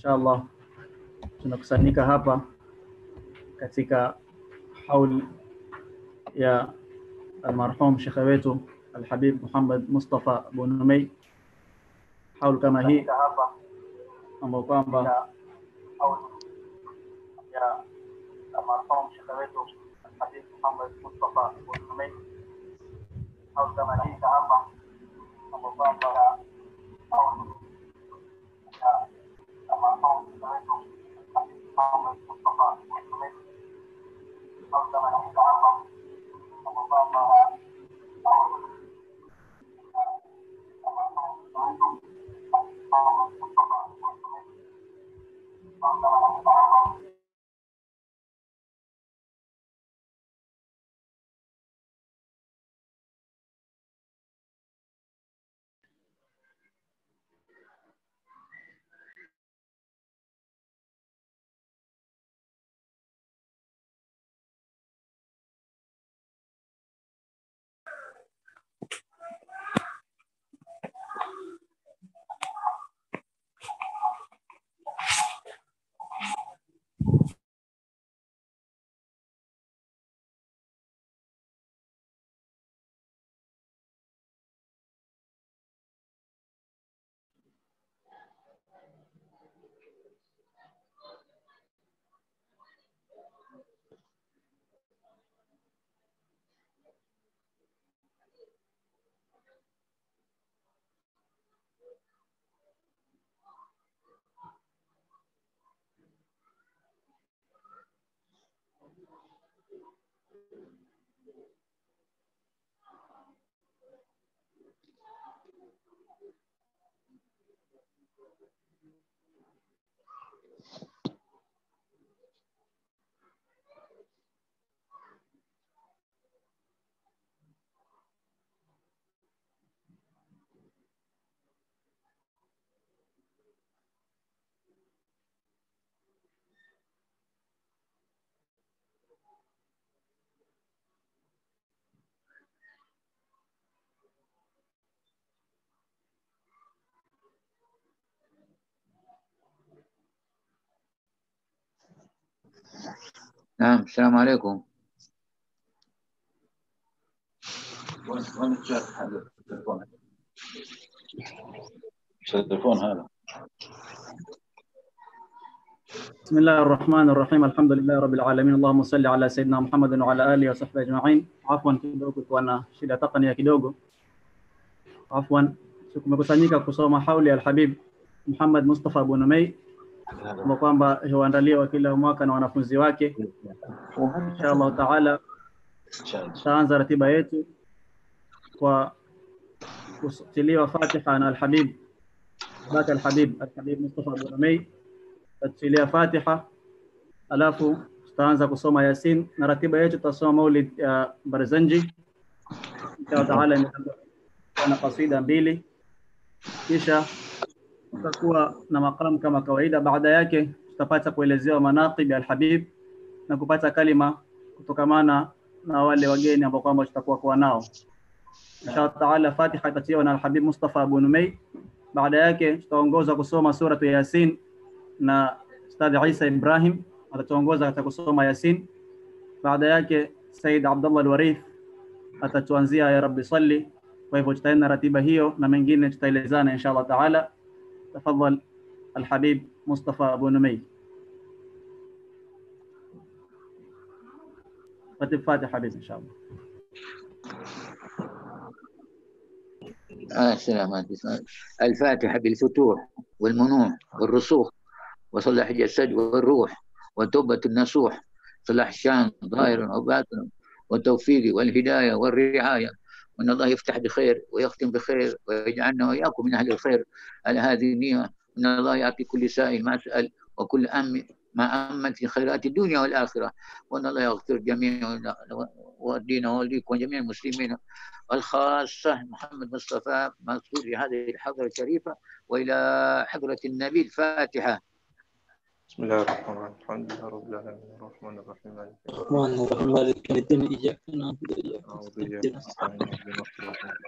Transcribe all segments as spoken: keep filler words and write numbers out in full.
inshallah tunakusanyika hapa katika hauli ya almarhum shekhe wetu Alhabib Muhammad Mustafa Abu Numay. Hauli kama hii ambao kwamba ya almarhum shekhe wetu Alhabib Muhammad Mustafa Abu Numay. Hauli kama hii hapa ambao kwamba hauli ya almarhum shekhe wetu Alhabib Muhammad Mustafa Abu Numay. Hauli kama hii hapa ambao kwamba نعم السلام عليكم. وين التليفون؟ التليفون هذا. بسم الله الرحمن الرحيم. الحمد لله رب العالمين. اللهم صل على سيدنا محمد وعلى آله وصحبه أجمعين. Afwan kidogo kwa na shida takania kidogo. Afwan, tumekusanyika kusoma hauli ya Alhabib Muhammad Mustafa Abu Numay ambao kwamba huandaliwa kila mwaka na wanafunzi wake. Inshallah taala tutaanza ratiba yetu kwa kutiliwa Fatiha na Alhabib baka Alhabib Alhabib Mustafa Abu Numay. Tutilia Fatiha alafu tutaanza kusoma Yasin na ratiba yetu tutasoma Maulid ya Barzanji. Inshallah taala na kasida mbili, kisha tutakuwa na maqam kama kawaida. Baada yake tutapata kuelezewa manaqib ya Alhabib na kupata kalima kutokamana na wale wageni ambao kwamba tutakuwa kwa nao. Inshallah taala Fatiha itatiwa na Alhabib Mustafa Abu Numay. Baada yake tutaongoza kusoma sura ya Yasin na Ustadh Isa Ibrahim atatuongoza katika kusoma Yasin. Baada yake Said Abdullah Al-Warith atatuanzia ya Rabbi salli. Kwa hivyo tutaenda ratiba hiyo na mengine tutaelezana inshallah taala. Tafadhal Alhabib Mustafa Abu Numay. Fatih Fatih Habib inshallah. السلام عليكم. الفاتحة بالفتوح والمنوح والرسوخ وصلاح الجسد والروح وتوبة النصوح صلاح الشان ظاهرا وباطنا والتوفيق والهداية والرعاية، وأن الله يفتح بخير ويختم بخير ويجعلنا وإياكم من أهل الخير على هذه النية. وأن الله يعطي كل سائل ما سأل وكل أم ما أمن في خيرات الدنيا والآخرة. وأن الله يغفر جميع والدين والديك وجميع المسلمين، والخاصة محمد مصطفى منصور لهذه الحضرة الشريفة وإلى حضرة النبي. الفاتحة. بسم الله الرحمن الرحيم. الحمد لله رب العالمين الرحمن الرحيم الرحمن الرحيم مالك يوم الدين إياك نعبد وإياك نستعين اهدنا الصراط المستقيم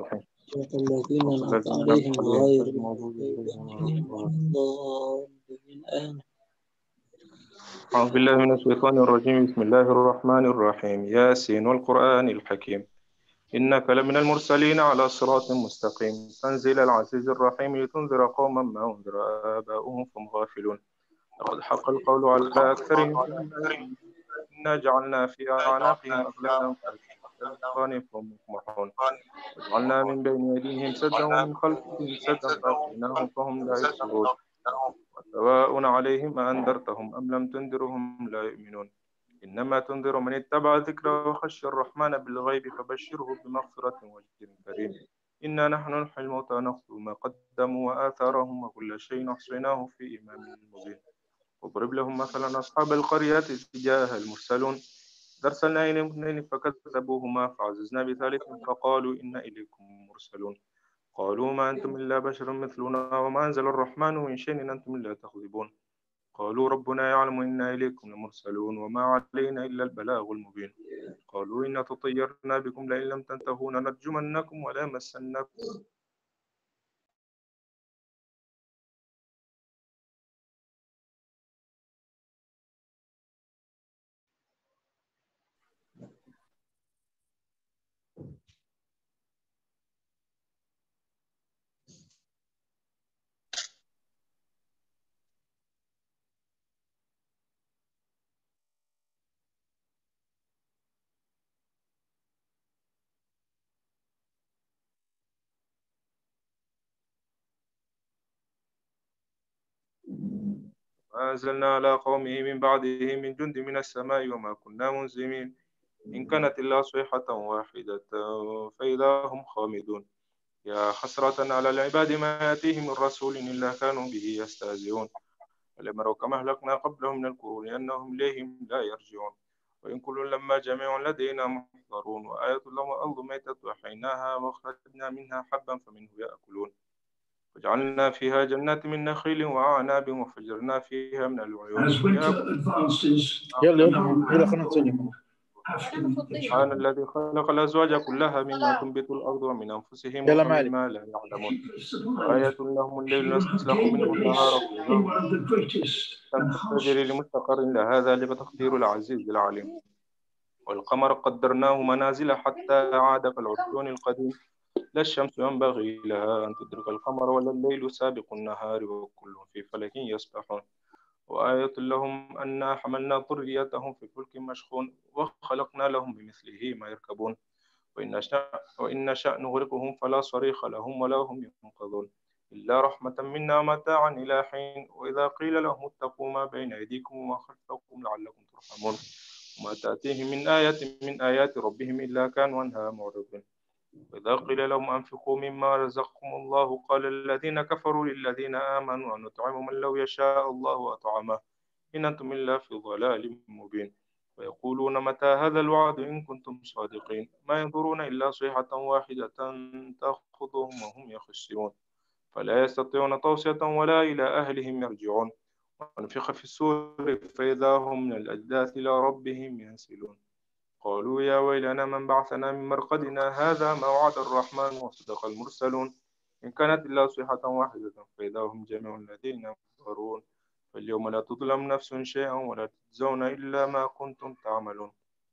الذين أنعمت الذين عليهم أنعمت عليهم غير غير المغضوب عليهم ولا الضالين. الضالين آمين. أعوذ بالله من الشيطان الرجيم. بسم الله الرحمن الرحيم. ياسين والقرآن الحكيم إنك لمن المرسلين على صراط مستقيم تنزيل العزيز الرحيم لتنذر قوما ما أنذر آباؤهم فهم غافلون. لقد حق القول على أكثرهم إنا جعلنا في أعناقهم أغلالا فهي الأذقان فهم مقمحون وجعلنا من بين يديهم سدا ومن خلفهم سدا فأغشيناهم فهم لا يبصرون وسواء عليهم أأنذرتهم أم لم تنذرهم لا يؤمنون إنما تنذر من اتبع الذكر وخشي الرحمن بالغيب فبشره بمغفرة وأجر كريم. إنا نحن نحيي الموتى ونكتب ما قدموا وآثارهم وكل شيء أحصيناه في إمام مبين. واضرب لهم مثلا أصحاب القرية إذ جاءها المرسلون إذ أرسلنا إليهم اثنين فكذبوهما فعززنا بثالث فقالوا إنا إليكم مرسلون قالوا ما أنتم إلا بشر مثلنا وما أنزل الرحمن من شيء إن أنتم إلا تكذبون قالوا ربنا يعلم إنا إليكم لمرسلون وما علينا إلا البلاغ المبين. قالوا إنا تطيرنا بكم لئن لم تنتهوا لنرجمنكم ولا يمسنكم ما أنزلنا على قومه من بعده من جند من السماء وما كنا منزلين إن كانت إلا صيحة واحدة فإذا هم خامدون يا حسرة على العباد ما يأتيهم من رسول إلا كانوا به يستهزئون ولم يروا كما أهلكنا قبلهم من القرون أنهم إليهم لا يرجعون وإن كل لما جميع لدينا محضرون وآية لهم الأرض ميتة أحييناها وأخرجنا منها حبا فمنه يأكلون وجعلنا فيها جنات من نخيل وأعناب وفجرنا فيها من العيون يلا يلا يلا خلينا نسلم. سبحان الذي خلق الأزواج كلها مما تنبت الأرض ومن أنفسهم يلا مالك. ومما لا يعلمون وآية لهم الليل نسلخ منه النهار فإذا الشمس تجري لمستقر لها ذلك تقدير العزيز العليم والقمر قدرناه منازل حتى عاد كالعرجون القديم لا الشمس ينبغي لها أن تدرك القمر ولا الليل سابق النهار وكل في فلك يسبحون وآية لهم أنا حملنا ذريتهم في فلك مشحون وخلقنا لهم بمثله ما يركبون وإن شاء وإن شاء نغرقهم فلا صريخ لهم ولا هم ينقذون إلا رحمة منا متاعا إلى حين وإذا قيل لهم اتقوا ما بين أيديكم وما خلفكم لعلكم ترحمون وما تأتيهم من آية من آيات ربهم إلا كانوا عنها معرضين وإذا قيل لهم أنفقوا مما رزقكم الله قال الذين كفروا للذين آمنوا أن نطعم من لو يشاء الله أطعمه إن أنتم إلا في ضلال مبين ويقولون متى هذا الوعد إن كنتم صادقين ما ينظرون إلا صيحة واحدة تأخذهم وهم يخسرون فلا يستطيعون توصية ولا إلى أهلهم يرجعون ونفخ في السور فإذا هم من الأجداث إلى ربهم ينسلون قالوا يا ويلنا من بعثنا من مرقدنا هذا ما وعد الرحمن وصدق المرسلون إن كانت إلا صيحة واحدة فإذا هم جميع الذين ينظرون فاليوم لا تظلم نفس شيئا ولا تجزون إلا ما كنتم تعملون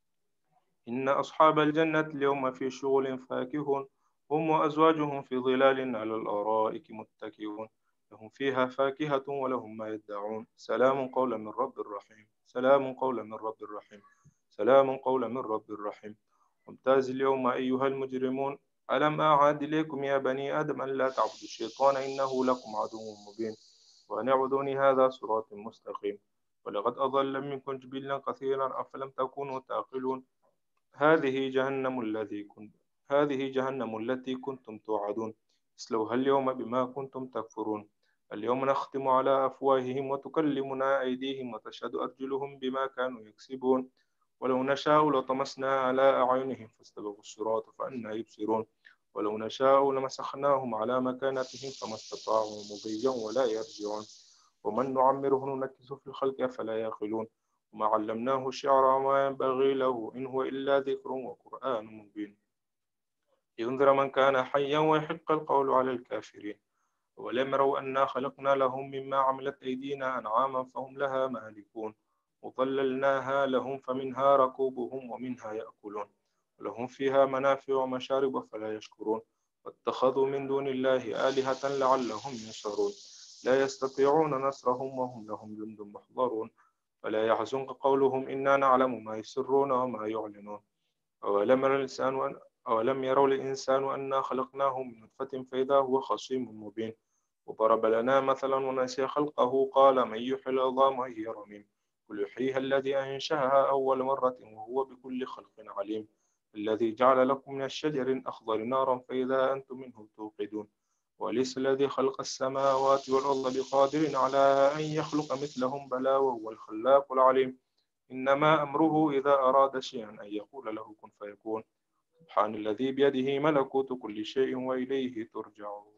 إن أصحاب الجنة اليوم في شغل فاكهون هم وأزواجهم في ظلال على الأرائك متكئون لهم فيها فاكهة ولهم ما يدعون سلام قولا من رب الرحيم سلام قولا من رب الرحيم سلام قولا من رب الرحيم وامتاز اليوم أيها المجرمون ألم أعهد إليكم يا بني آدم أن لا تعبدوا الشيطان إنه لكم عدو مبين وأن اعبدوني هذا صراط مستقيم ولقد أضل منكم جبلا كثيرا أفلم تكونوا تعقلون هذه جهنم التي كنت هذه جهنم التي كنتم توعدون اصلوها اليوم بما كنتم تكفرون اليوم نختم على أفواههم وتكلمنا أيديهم وتشهد أرجلهم بما كانوا يكسبون ولو نشاء لطمسنا على أعينهم فاستبقوا الصراط فأنى يبصرون ولو نشاء لمسخناهم على مكانتهم فما استطاعوا مضيا ولا يرجعون ومن نعمره ننكسه في الخلق فلا يعقلون وما علمناه الشعر وما ينبغي له إن هو إلا ذكر وقرآن مبين لينذر من كان حيا ويحق القول على الكافرين. ولم يروا أنا خلقنا لهم مما عملت أيدينا أنعاما فهم لها مالكون وظللناها لهم فمنها ركوبهم ومنها يأكلون ولهم فيها منافع ومشارب فلا يشكرون واتخذوا من دون الله آلهة لعلهم ينصرون لا يستطيعون نصرهم وهم لهم جند محضرون فلا يحزنك قولهم إنا نعلم ما يسرون وما يعلنون. أولم يرى الإنسان وأن أولم يروا الإنسان أنا خلقناه من نطفة فإذا هو خصيم مبين وضرب لنا مثلا ونسي خلقه قال من يحيي العظام وهي رميم قل يحييها الذي أنشأها أول مرة وهو بكل خلق عليم الذي جعل لكم من الشجر الأخضر نارا فإذا أنتم منه توقدون وليس الذي خلق السماوات والأرض بقادر على أن يخلق مثلهم بلى وهو الخلاق العليم إنما أمره إذا أراد شيئا أن يقول له كن فيكون سبحان الذي بيده ملكوت كل شيء وإليه ترجعون.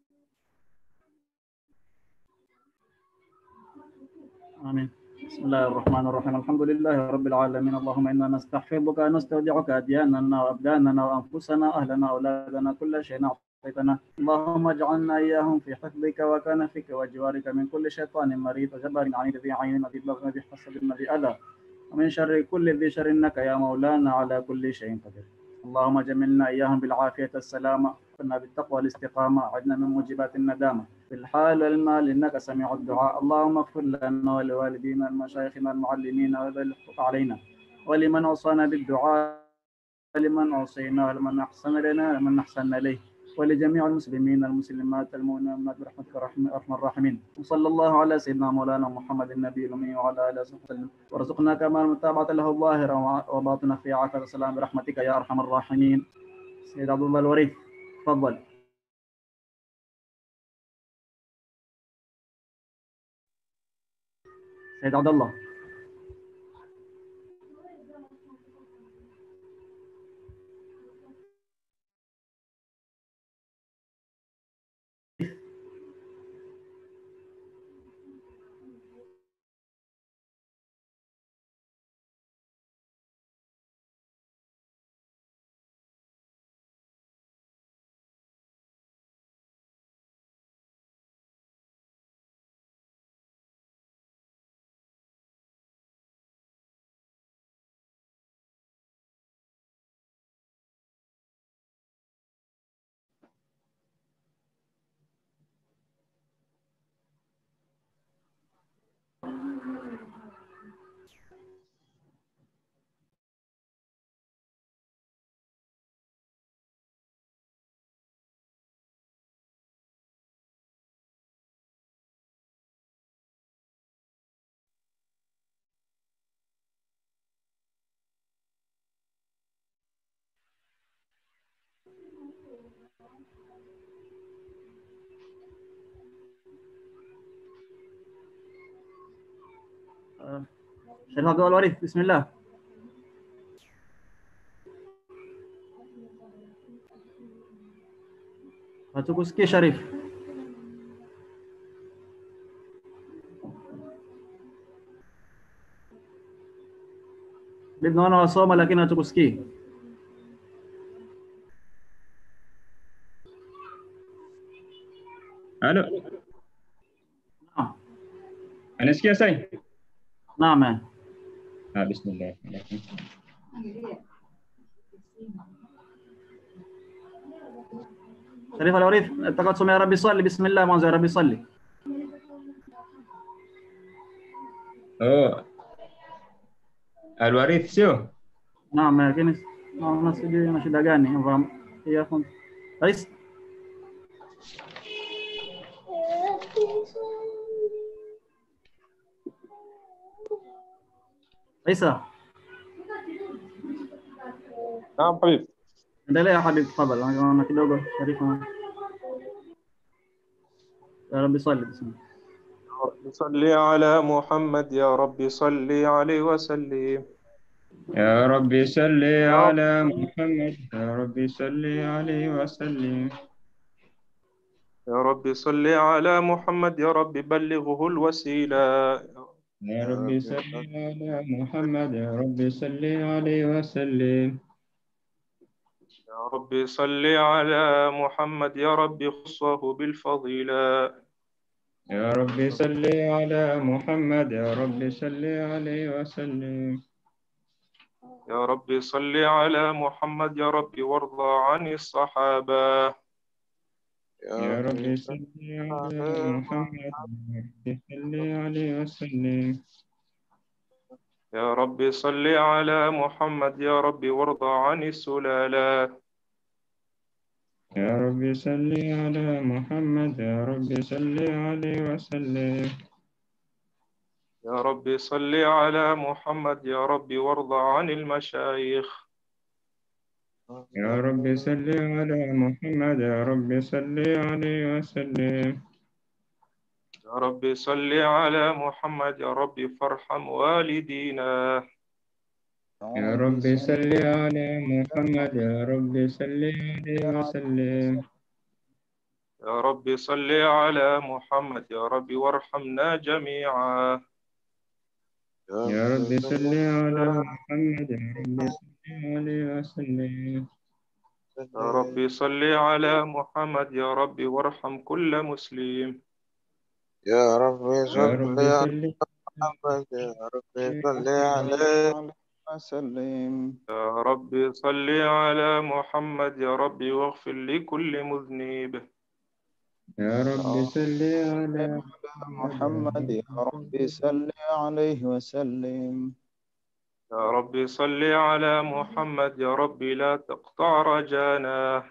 آمين. بسم الله الرحمن الرحيم الحمد لله رب العالمين اللهم إنا نستحفظك ونستودعك أدياننا وأبداننا وأنفسنا أهلنا أولادنا كل شيء أعطيتنا اللهم اجعلنا إياهم في حفظك وكنفك وجوارك من كل شيطان مريض وجبار عنيد ذي عين وذي بغي وذي حسد وذي أذى ومن شر كل ذي شر إنك يا مولانا على كل شيء قدير. اللهم جملنا إياهم بالعافية السلامة وقنا بالتقوى الاستقامة وعدنا من موجبات الندامة في الحال والمال إنك سميع الدعاء. اللهم اغفر لنا ولوالدينا المشايخنا المعلمين وذوي الحقوق علينا ولمن أوصانا بالدعاء ولمن أوصينا ولمن أحسن لنا ولمن أحسن إليه ولجميع المسلمين المسلمات المؤمنات برحمتك أرحم الراحمين. وصلى الله على سيدنا مولانا محمد النبي الأمي وعلى آله وصحبه وسلم وارزقنا كما المتابعة له الظاهرة وباطنة في عافية السلام برحمتك يا أرحم الراحمين. سيد عبد الله الوريث تفضل. سيد عبد الله. شيخ عبد الله الوريث بسم الله. هتوكسكي شريف. بدنا أنا وصومة لكن هتوكسكي. الو نعم. انا اسكي ساي نعم. آه بسم الله. شريف الوريث تقدم يا ربي صلي بسم الله ما يا ربي صلي. اوه الوريث سيو. نعم لكن نعم ناس دي ماشي دقاني فهم هي أخوان رئيس عيسى. نعم حبيب. انت ليه يا حبيبي تفضل انا كده اقول شريف يا رب صلي بسم الله. صل على محمد يا رب صل عليه وسلم. يا ربي صل على محمد يا ربي صل عليه وسلم. يا رب صل على محمد يا رب بلغه الوسيلة. يا ربي صل على محمد يا ربي صل عليه وسلم. يا رب صل على محمد يا رب خصه بالفضيلة. يا رب صل على محمد يا رب صل عليه وسلم. يا رب صل على محمد يا رب وارضى عن الصحابة. يا رب صل على محمد يا رب صل عليه وسلم. يا رب صل على محمد يا رب وارضى عن السلالة. يا رب صل على محمد يا رب صل عليه وسلم. يا رب صل على محمد يا رب وارضى عن المشايخ. يا رب صل على محمد يا رب صل عليه وسلم. يا رب صل على محمد يا رب فارحم والدينا. يا رب صل على محمد يا رب صل عليه وسلم. يا رب صل على محمد يا رب وارحمنا جميعا. يا رب صل على محمد يا رب صل عليه وسلم. يا رب صل على محمد يا رب وارحم كل مسلم. يا رب يا صل رب على صل محمد يا رب صل عليه وسلم. يا رب صل على محمد يا رب واغفر لكل مذنب. يا رب صل على محمد يا رب صل عليه وسلم. يا رب صل على محمد يا رب لا تقطع رجانا.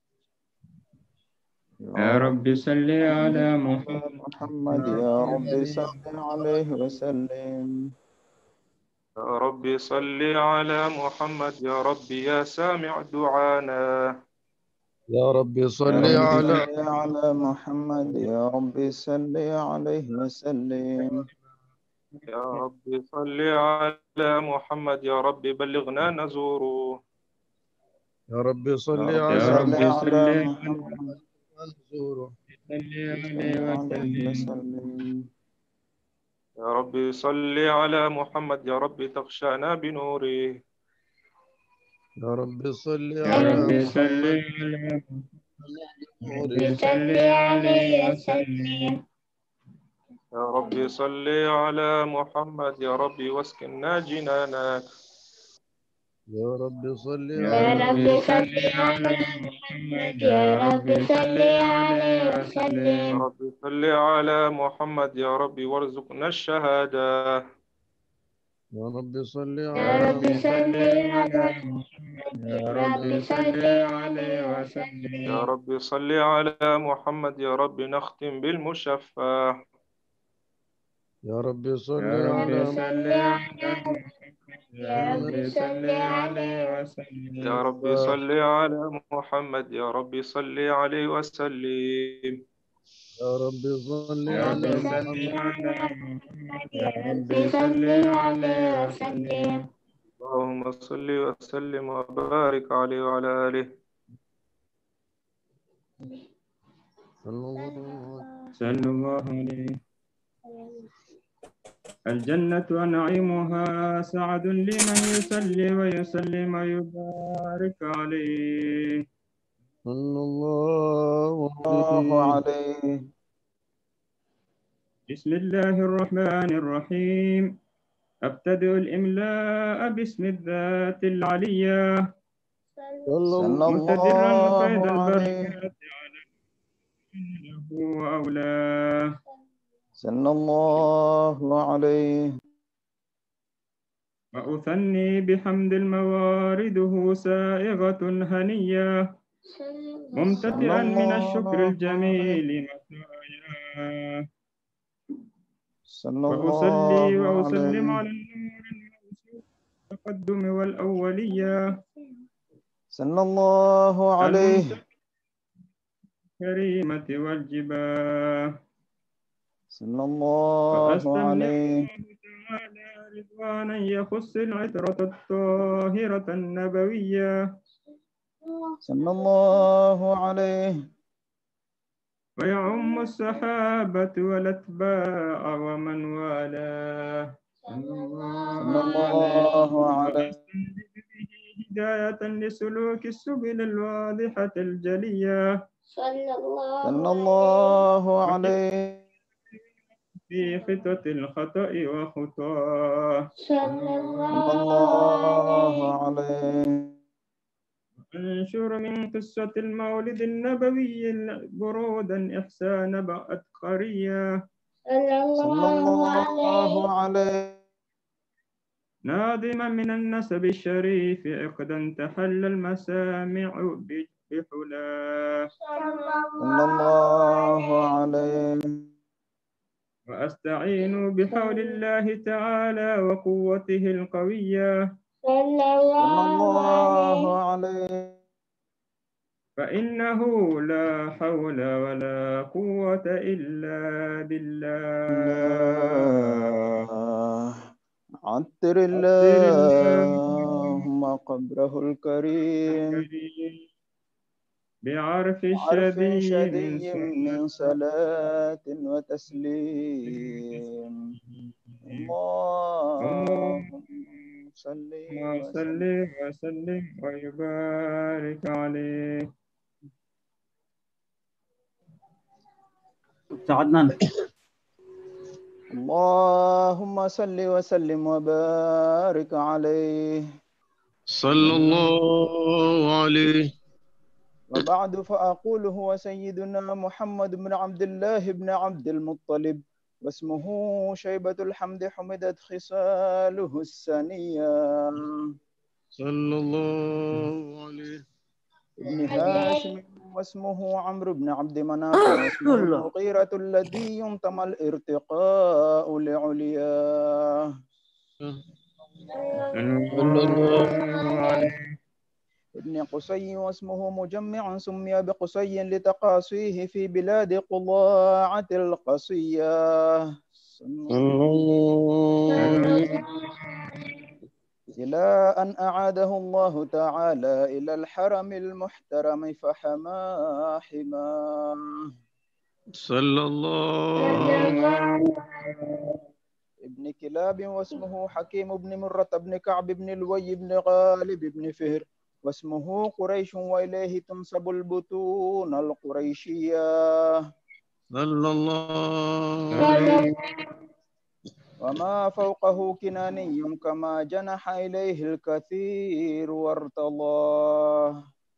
يا رب صل على محمد محمد يا رب صل عليه وسلم. يا رب صل على محمد يا رب يا سامع دعانا. يا رب يا صل رب على صل على محمد يا رب صل عليه وسلم. يا رب صل على محمد يا رب بلغنا نزوره. يا رب صل يا على رب صل على على محمد منصور صل عليه صل عليه وسلم. وسلم. يا رب صل على محمد يا رب تغشانا بنوره. يا رب صل يا على رب صل محمد على نوره. صل عليه وسلم. يا رب صل على محمد يا رب واسكننا جنانك. يا رب صل يا على رب صل على محمد يا رب صل عليه يا وسلم. رب صل على محمد يا رب وارزقنا الشهادة. يا رب صل يا على رب صل على محمد يا رب صل عليه وسلم. يا رب صل على محمد يا رب نختم بالمشفى. يا رب صل يا رب على صل على محمد يا رب صل عليه وسلم. يا رب صل على محمد يا رب صل عليه وسلم. يا رب صل يا رب على صل محمد على محمد يا رب صل عليه وسلم. اللهم صل وسلم وبارك عليه وعلى آله. صلى الله عليه. الجنة ونعيمها سعد لمن يصلي ويسلم ويبارك عليه. صلى الله الله عليه. عليه. بسم الله الرحمن الرحيم. أبتدئ الإملاء باسم الذات العلية صلى متدرا الله فيض عليه. البركات على له وأولاه. صلى الله عليه. وأثني بحمد الموارده سائغة هنية ممتلئا من الشكر الجميل مساياه. صلى وأصلي الله وأسلم عليه. على النور الموصول التقدم والأولية صلى الله عليه. الكريمة والجباه. صلى الله وأستمنع عليه. الله تعالى رضوانا يخص العطرة الطاهرة النبوية صلى الله عليه. ويعم الصحابة والأتباع ومن والاه. صلى الله عليه. وأستنجد به هداية لسلوك السبل الواضحة الجلية صلى الله عليه في خطة الخطأ وخطاه صلى الله عليه انشر من قصة المولد النبوي برودا إحسان بقت قرية صلى الله عليه ناظما من النسب الشريف عقدا تحل المسامع بحلاه صلى الله عليه وأستعين بحول الله تعالى وقوته القوية صلى الله عليه فإنه لا حول ولا قوة إلا بالله الله عطر عطر الله اللهم قبره الكريم الكريم بعرف عرف الشدي من شدي سنة من صلاة وتسليم اللهم صل اللهم صل وسلم وسلم ويبارك عليه. عدنان. اللهم صل وسلم وبارك عليه صلى الله عليه. وبعد فأقول هو سيدنا محمد بن عبد الله بن عبد المطلب واسمه شيبة الحمد حمدت خصاله السنية صلى الله عليه. ابن هاشم واسمه عمرو بن عبد مناف واسمه المغيرة الذي ينتمى الارتقاء لعلياه صلى الله عليه. ابن قصي واسمه مجمع سمي بقصي لتقاصيه في بلاد قضاعة القصية صلى الله عليه. إلى أن أعاده الله تعالى إلى الحرم المحترم فحما حماه صلى الله ابن كلاب واسمه حكيم بن مرة بن كعب بن لوي بن غالب بن فهر واسمه قريش وإليه تنسب البطون القريشية صلى الله عليه. وما فوقه كناني كما جنح إليه الكثير وارتضاه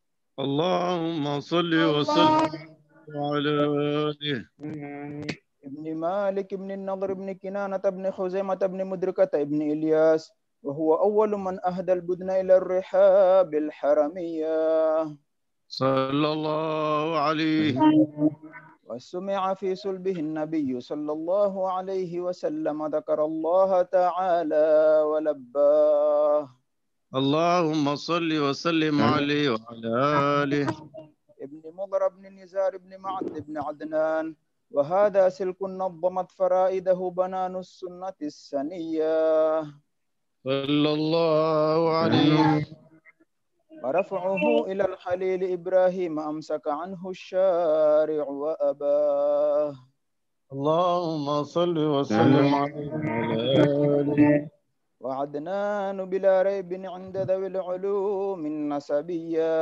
اللهم صل وسلم على آله. ابن مالك بن النضر بن كنانة بن خزيمة بن مدركة بن إلياس وهو أول من أهدى البدن إلى الرحاب الحرمية صلى الله عليه. وسمع في صلبه النبي صلى الله عليه وسلم ذكر الله تعالى ولباه اللهم صل وسلم عليه وعلى آله. ابن مضر بن نزار بن معد بن عدنان وهذا سلك نظمت فرائده بنان السنة السنية صلى الله عليه. ورفعه إلى الخليل إبراهيم أمسك عنه الشارع وأباه اللهم صل وسلم عليه وعلى آله. وعدنان بلا ريب عند ذوي العلوم النسبية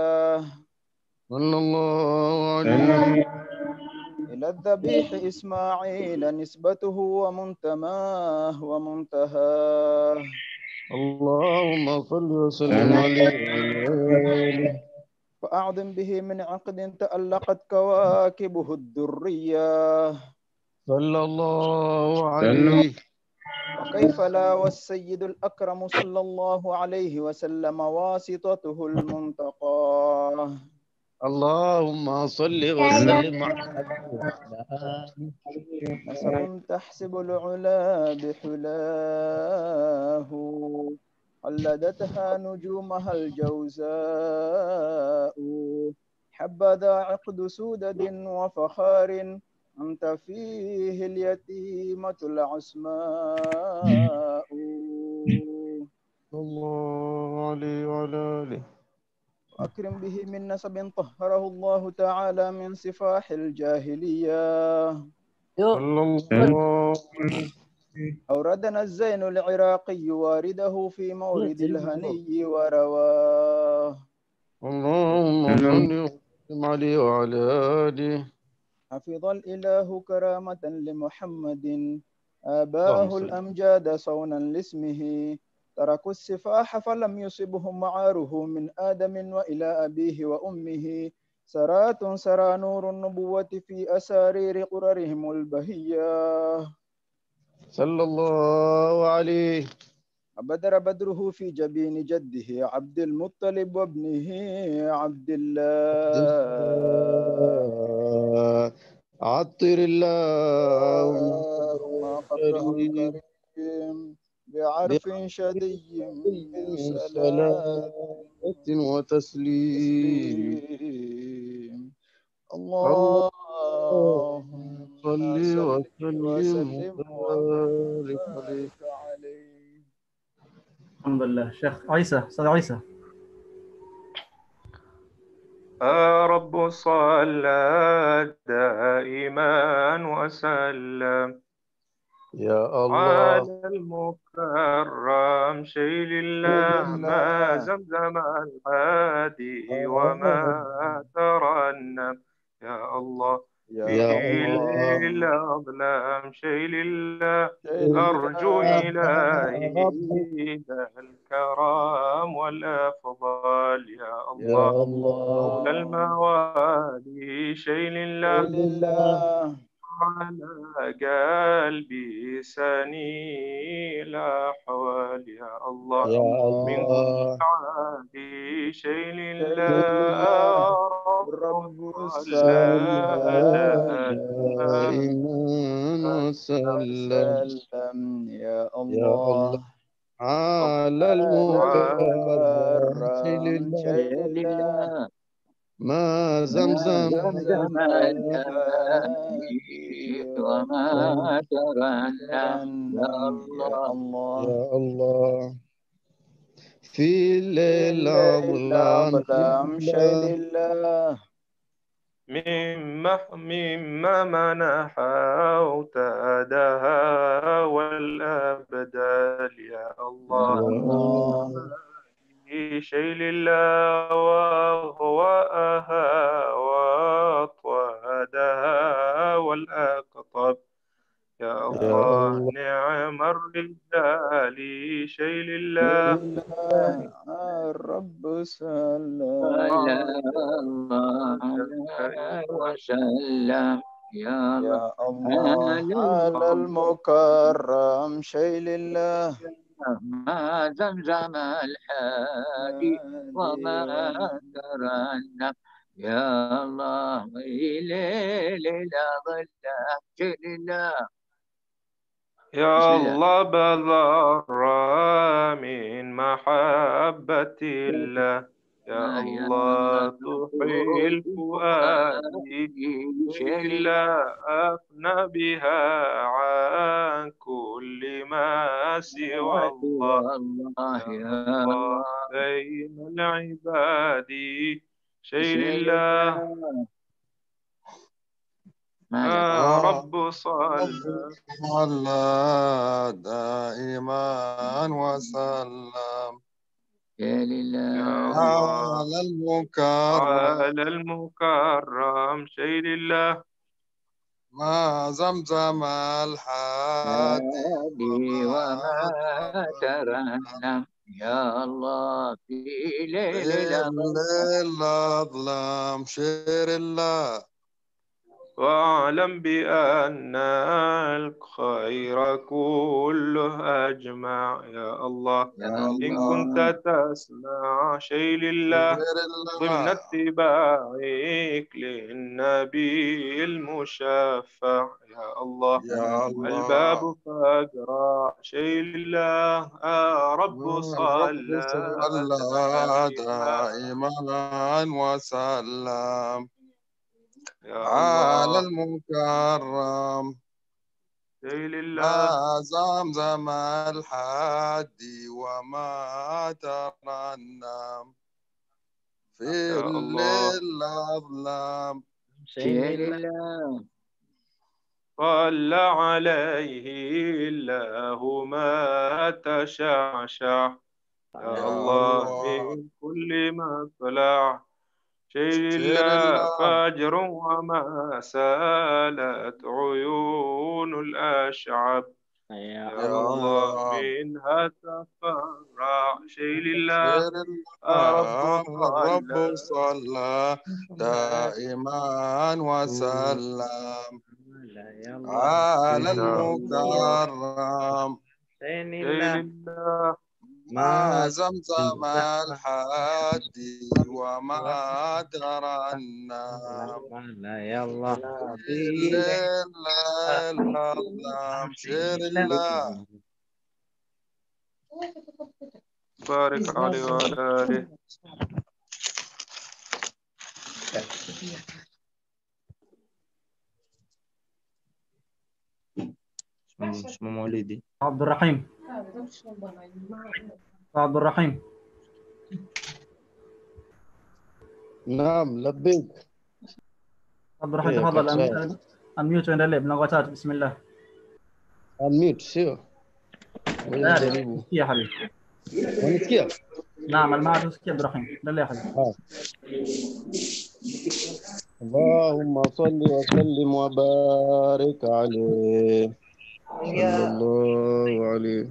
صلى الله عليه. إلى الذبيح إسماعيل نسبته ومنتماه ومنتهاه اللهم صل وسلم عليه وعلى آله. فأعظم به من عقد تألقت كواكبه الدرية صلى الله عليه. وكيف لا والسيد الأكرم صلى الله عليه وسلم واسطته المنتقى اللهم صل وسلم عليه وعلى آله. نسب تحسب العلا بحلاه قلدتها نجومها الجوزاء حبذا عقد سودد وفخار أنت فيه اليتيمة العسماء الله عليه وعلى آله. وأكرم به من نسب طهره الله تعالى من صفاح الجاهلية صلى الله أوردنا الزين العراقي وارده في مورد الهني ورواه. اللهم صل وسلم عليه وعلى آله. حفظ الإله كرامة لمحمد آباه الأمجاد صونا لاسمه. تركوا السفاح فلم يصبهم معاره من آدم وإلى أبيه وأمه. سرات سرى نور النبوة في أسارير قررهم البهية. صلى الله عليه. بدر بدره في جبين جده عبد المطلب وابنه عبد الله. عطر اللهم اللهم قبره الكريم بعرف شدي من صلاة صلاة وتسليم. تسليم. اللهم اللهم صل صل وسلم وسلم وبارك عليه. وبارك عليه. الحمد لله. شيخ عيسى، أستاذ عيسى. يا رب صلى دائما وسلم يا الله على المكرم شيء لله ما زمزم الهادي وما ترنم. يا الله يا يا في الله الليل أظلم شيء لله شيء أرجو لله إلهي ذا الكرم والأفضال. يا يا الله يا مولى الله الموالي شيء لله شيء لله على قلبي سني الأحوال. يا الله يا يا من الله كل الله عادي شيء شيء لله لله رب رب صلى الصلاة دائما دائما وسلم وسلم يا يا الله الله على على المكرم المكرم لله شيء يا لله لله ما ما زمزم زمزم الهادي الهادي وما وما ترنم. يا ترنم يا الله الله. يا الله في في الليل الليل أظلام أظلم شيء لله لله مما مما منح أوتادها والأبدال. يا يا الله يا الله الله شيء لله وهواءها وأطوادها والأقطاب. يا يا يا الله الله نعم الرجال شيء لله لله الرب صلى سلام الله عليه وسلم. يا الله يا الله على على المكرم شيء لله ما زمزم الحادي وما هادي وما ترنم. يا الله ليل الأظلام شيء لله. بسم يا الله. الله بذر من محبة الله. يا يا الله تحيي طول الفؤاد فؤادي شيء شيء لله لله. أفنى بها عن كل ما سوى الله. سوى الله يا يا الله الله بين العباد شيء شيء لله. لله. ماذا؟ يا آه رب صل صلى دائما وسلم شيء يا لله الله على المكرم على المكرم شيء لله ما زمزم الحادي هادي وما وما ترنم ترنم. يا الله في في ليل الأظلام. الليل أظلم شير الله واعلم بأن الخير كله أجمع. يا الله يا يا إن الله الله كنت تسمع شيء لله شير ضمن الله اتباعك للنبي المشفع. يا الله يا الله الباب فاقرأ شيء لله آه رب الرب صلى صلى دائما. دائما وسلم يا على الله المكرم شيء ما لله زمزم الحادي وما ترنم في يا الله الليل الأظلام شيء لله. صلى عليه الله ما تشعشع يا الله من كل ما طلع شير الله فجر وما سالت عيون الأشعب يا الله منها تفرع شير الله الرب صلى دائما وسلم على المكرم شير الله ما زمزم الحد وما ترنم يا الله الليل الأظلم شير الله بارك عليه وعلى آله. اسمه مولدي عبد الرحيم عبد الرحيم. نعم لبيك. عبد الرحيم تفضل. أنميوت وين اللي بنغوتات. بسم الله. أنميوت سيو. لا يا حبيبي. ونسكيا. نعم المعرفة سكي عبد الرحيم. لا يا حبيبي. آه. اللهم صل وسلم وبارك عليه صلى الله عليه.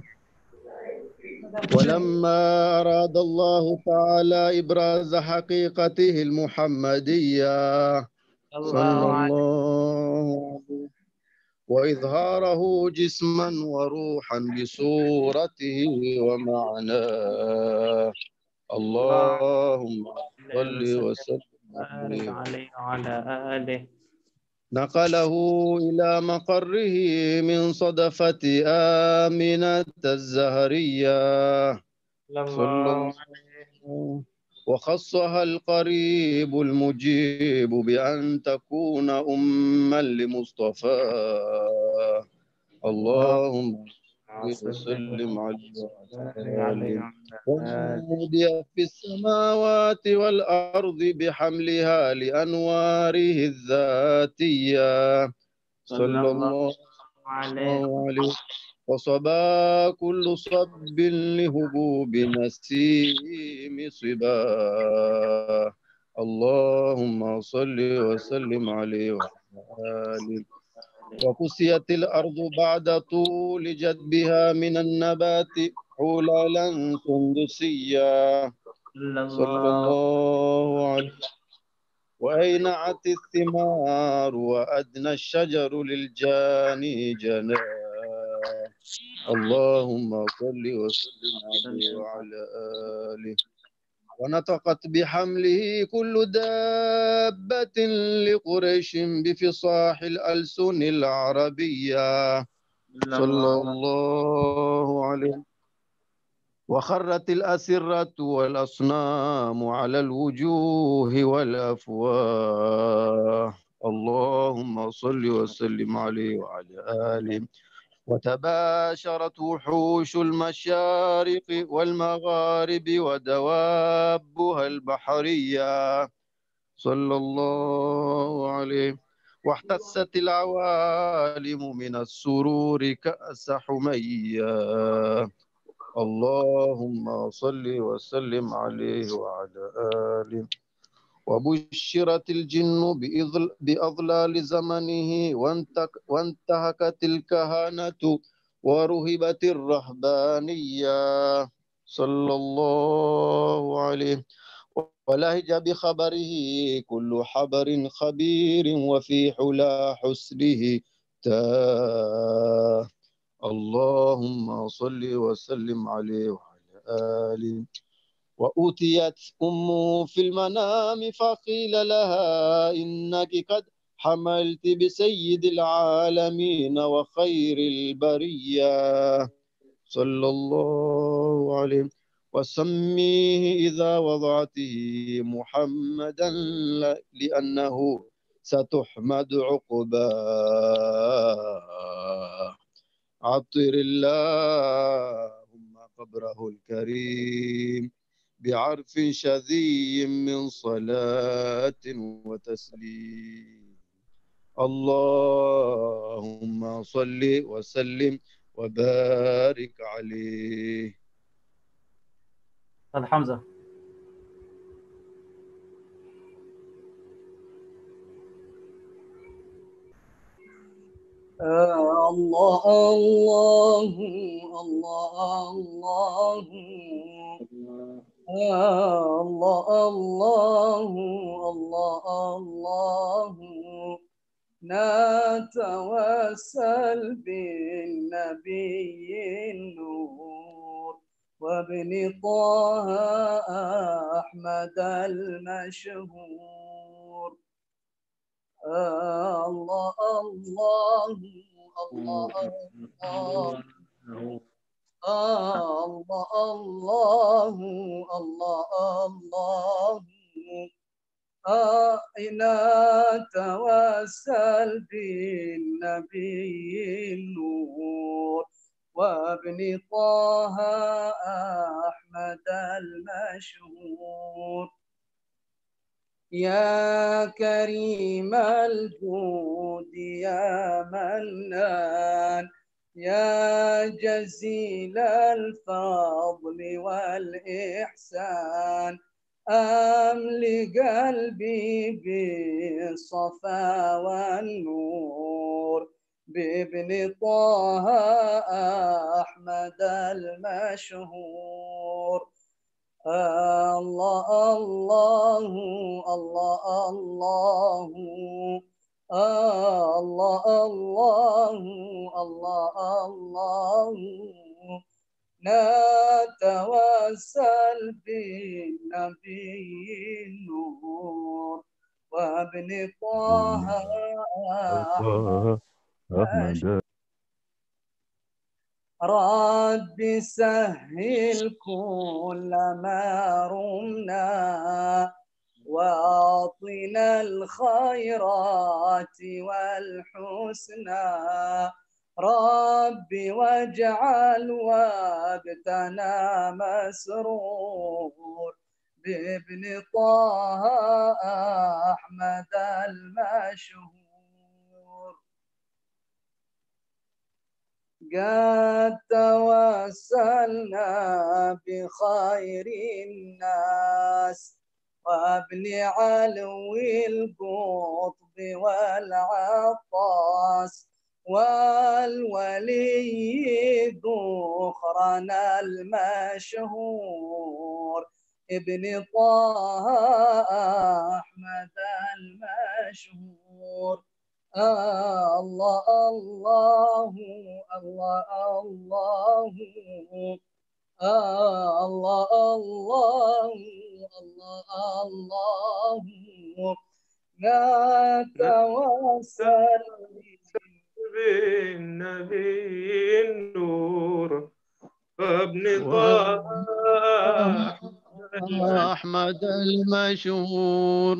ولما أراد الله تعالى إبراز حقيقته المحمدية صلى الله عليه وإظهاره جسما وروحا بصورته ومعناه اللهم صل وسلم عليه وعلى آله نقله إلى مقره من صدفة آمنة الزهرية صلى الله عليه وخصها القريب المجيب بأن تكون أما لمصطفى اللهم وسلم عليه ونودي في السماوات والأرض بحملها لأنواره الذاتية صلى الله عليه وصبا كل صب لهبوب نسيم صبا اللهم صل وسلم عليه وعلى آله وكسيت الأرض بعد طول جدبها من النبات حلالا سندسيا صلى الله عليه وأينعت الثمار وأدنى الشجر للجاني جناه اللهم صل وسلم عليه وعلى آله ونطقت بحمله كل دابة لقريش بفصاح الألسن العربية صلى الله عليه وخرت الأسرة والأصنام على الوجوه والأفواه اللهم صل وسلم عليه وعلى آله وتباشرت وحوش المشارق والمغارب ودوابها البحرية صلى الله عليه واحتست العوالم من السرور كأس حمية اللهم صل وسلم عليه وعلى آله وبشرت الجن بأضلال زمنه وانتهكت الكهانة ورهبت الرهبانية صلى الله عليه ولهج بخبره كل حبر خبير وفي حلا حسنه تاه اللهم صل وسلم عليه وعلى آله وأتيت أمه في المنام فقيل لها إنك قد حملت بسيد العالمين وخير البرية صلى الله عليه وسميه إذا وضعته محمدا لأنه ستحمد عقباه عطر اللهم قبره الكريم بعرف شذي من صلاة وتسليم اللهم صل وسلم وبارك عليه. هذا حمزة. الله الله الله الله الله الله الله الله نتوسل بالنبي النور وابن طه أحمد المشهور. الله الله الله الله الله الله الله الله أين توسل بالنبي النور وابن طه أحمد المشهور. يا كريم الجود يا منان يا جزيل الفضل والإحسان أملي قلبي بالصفا والنور بابن طه أحمد المشهور. الله الله الله الله الله الله الله الله نتوسل بالنبي النور وابن طه أحمد. رب سهل كل ما رمنا وأعطنا الخيرات والحسنى رب واجعل وقتنا مسرور بابن طه أحمد المشهور. قد توسلنا بخير الناس وابن علو القطب والعطاس والولي ذخرنا المشهور ابن طه أحمد المشهور. الله الله الله الله الله الله الله الله نتوسل بالنبي النور وابن طه أحمد المشهور.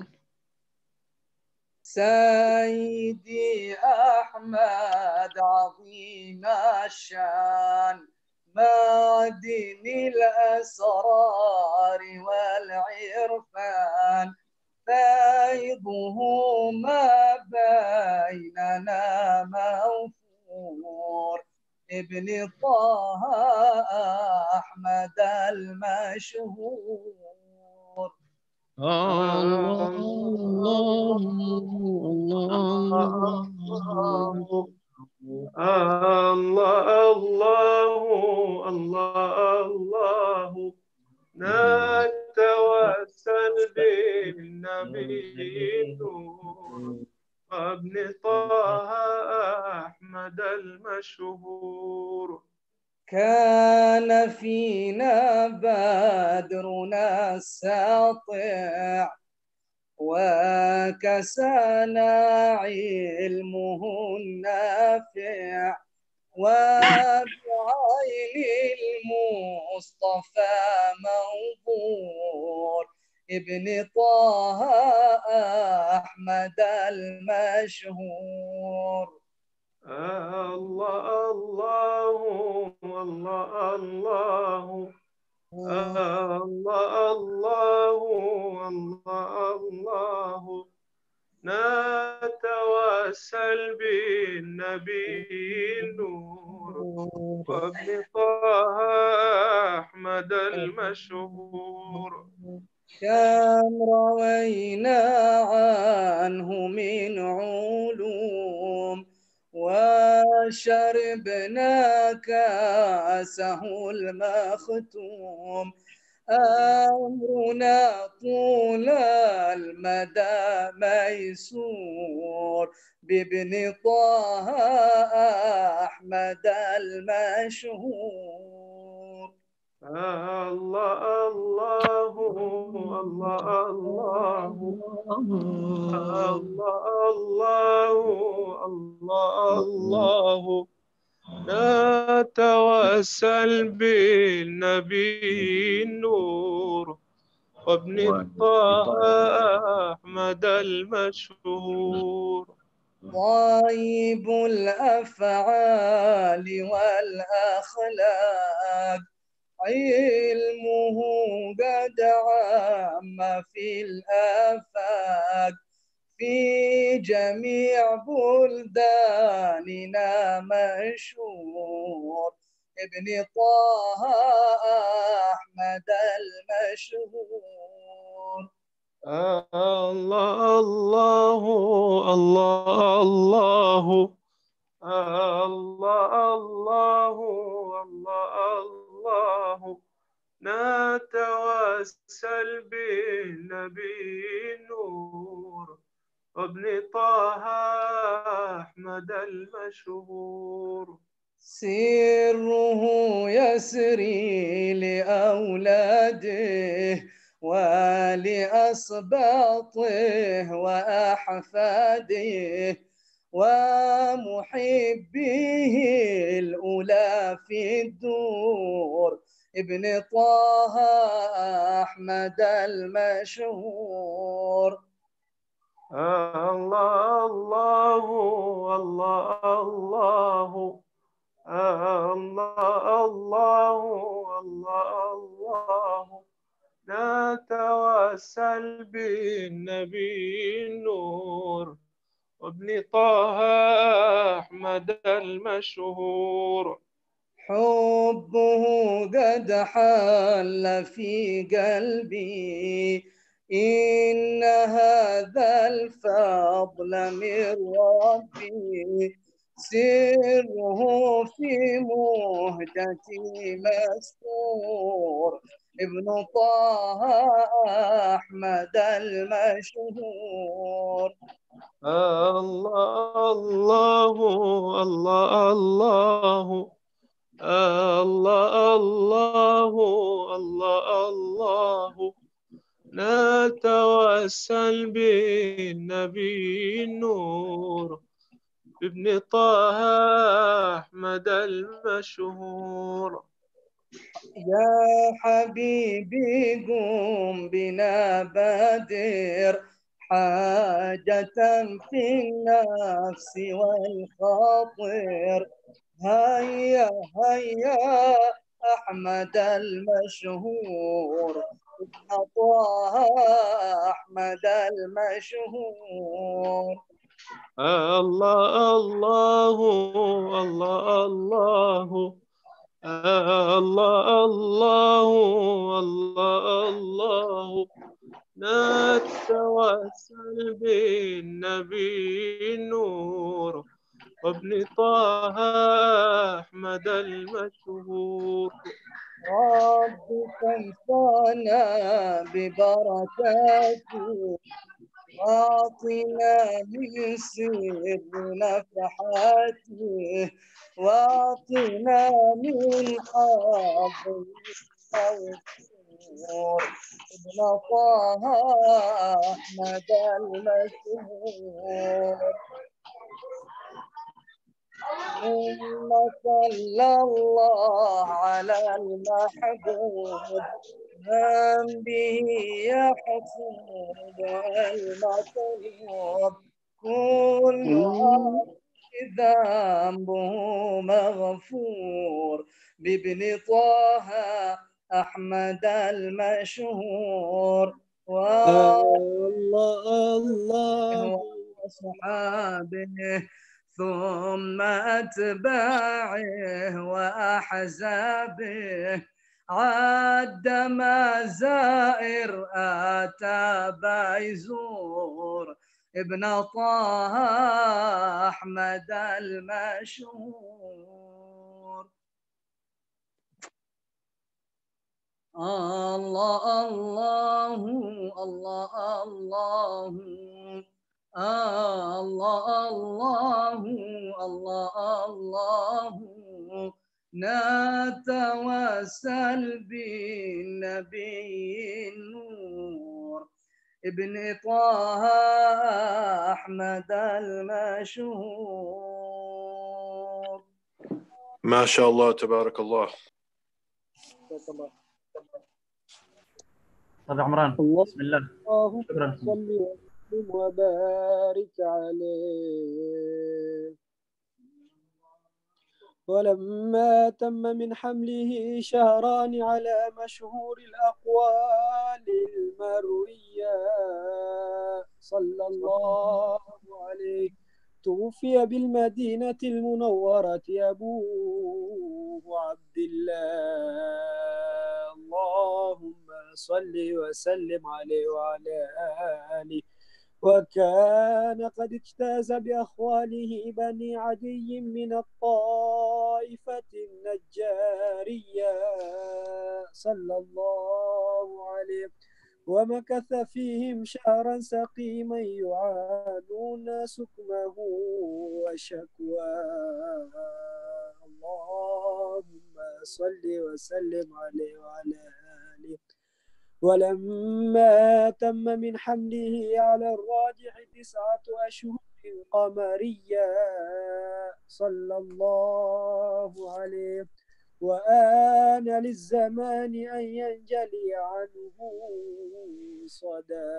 سيدي أحمد عظيم الشان معدن الأسرار والعرفان فيضه ما بيننا موفور ابن طه أحمد المشهور. الله الله الله الله الله نتوسل بالنبي النور وابن طه أحمد المشهور. كان فينا بدرنا ساطع وكسانا علمه النافع وبعين المصطفى منظور ابن طه أحمد المشهور. الله الله الله الله الله الله الله الله نتوسل وابن طه أحمد المشهور. كم روينا عنه من علوم وشربنا كاسه المختوم. أمرنا طول المدى ميسور بابن طه أحمد المشهور. الله الله الله الله الله الله الله نتوسل بالنبي النور وابن طه أحمد المشهور. طيب الأفعال والأخلاق علمه قد عام في الآفاق في جميع بلداننا مشهور ابن طه أحمد المشهور. الله الله الله الله الله الله الله نتوسل بالنبي النور وابن طه أحمد المشهور. سره يسري لأولاده ولأصباطه وأحفاده ومحبيه الأولى في الدور ابن طه أحمد المشهور. الله الله الله الله الله الله الله نتوسل بالنبي النور وابن طه أحمد المشهور. حبه قد حل في قلبي إن هذا الفضل من ربي سره في مهجتي مستور ابن طه أحمد المشهور. الله الله الله الله الله الله الله الله نتوسل بالنبي النور ابن طه أحمد المشهور. يا حبيبي قم بنا بادر حاجة في النفس والخاطر هيا هيا أحمد المشهور ابن طه أحمد المشهور. الله الله الله الله الله الله الله الله نتوسل بالنبي النور وابن طه أحمد المشهور. رب تنفعنا ببركاته واعطنا من سر نفحاته واعطنا من حظ النور ابن طه أحمد المشهور. ثم صلى الله على المحبوب من به يحصل المطلوب كل ذنبه مغفور بابن طه أحمد المشهور. الله الله وصحابه ثم أتباعه وأحزابه عد ما زائر آتى بيزور ابن طه أحمد المشهور. الله الله الله الله الله الله الله الله نتوسل بالنبي النور ابن طه أحمد المشهور. ما شاء الله تبارك الله. طيب يا عمران بسم الله. اللهم شكرا. صل وسلم وبارك عليه. ولما تم من حمله شهران على مشهور الأقوال المروية صلى الله عليه توفي بالمدينة المنورة أبوه عبد الله. اللهم صل وسلم عليه وعلى آله. وكان قد اجتاز بأخواله بني عدي من الطائفة النجارية صلى الله عليه ومكث فيهم شهرا سقيما يعانون سكمه وشكواه. اللهم صل وسلم عليه وعلى آله. ولما تم من حمله على الراجح تسعة أشهر قمرية صلى الله عليه وآن للزمان أن ينجلي عنه صدى.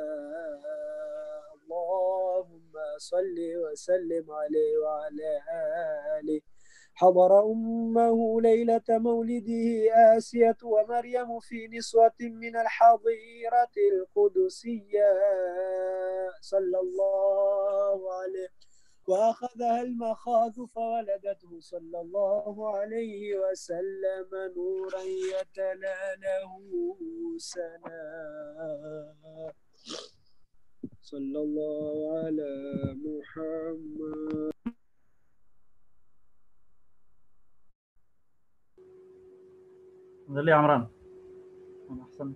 اللهم صل وسلم عليه وعلى آله. حضر أمه ليلة مولده آسية ومريم في نسوة من الحظيرة القدسية صلى الله عليه وأخذها المخاض فولدته صلى الله عليه وسلم نورا يتلاله سنا. صلى الله على محمد. ليه يا عمران؟ أحسن.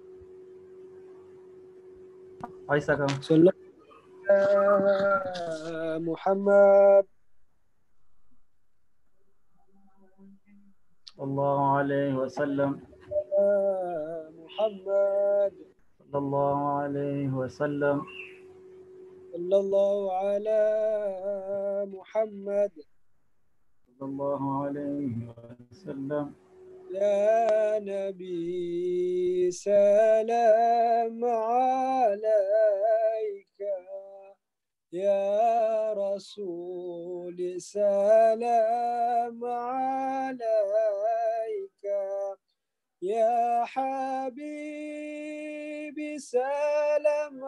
عيسى كم؟ صلى محمد. الله عليه وسلم. محمد. صلى الله عليه وسلم. صلى الله على محمد. صلى الله عليه وسلم. يا نبي سلام عليك يا رسول سلام عليك يا حبيبي سلام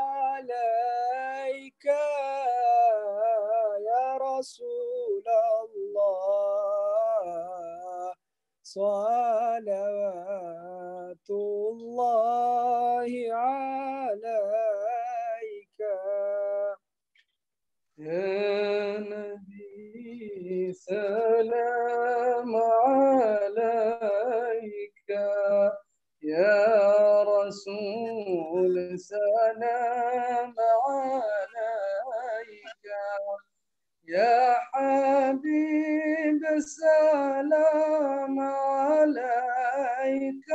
عليك يا رسول الله صلوات الله عليك. يا نبي سلام عليك يا رسول سلام عليك يا حبيب السلام عليك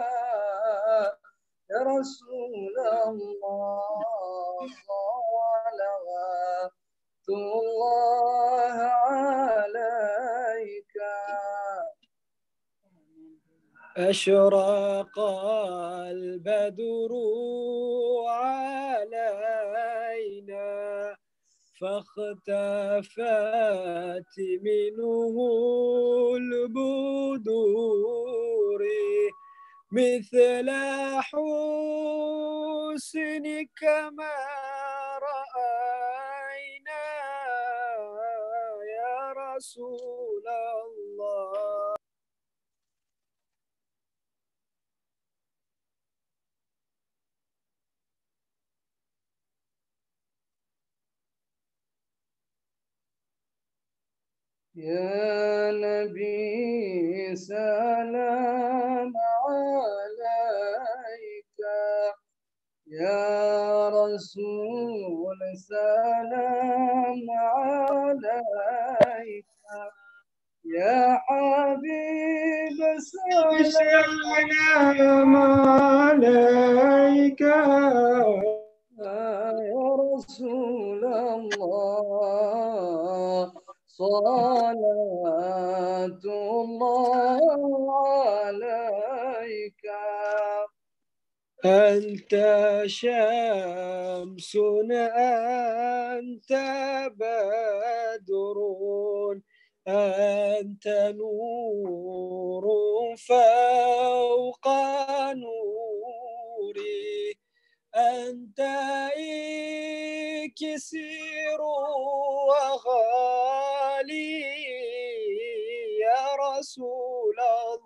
يا رسول الله صلوات الله عليك. أشرق البدر علينا فاختفت منه البدور مثل حسنك ما رأينا رسول الله. يا نبي سلام عليك، يا رسول سلام عليك، يا حبيب سلام عليك، يا رسول الله صلاة الله عليك. أنت شمس أنت بدر، أنت نور فوق نوري، أنت إكسير وغالي يا رسول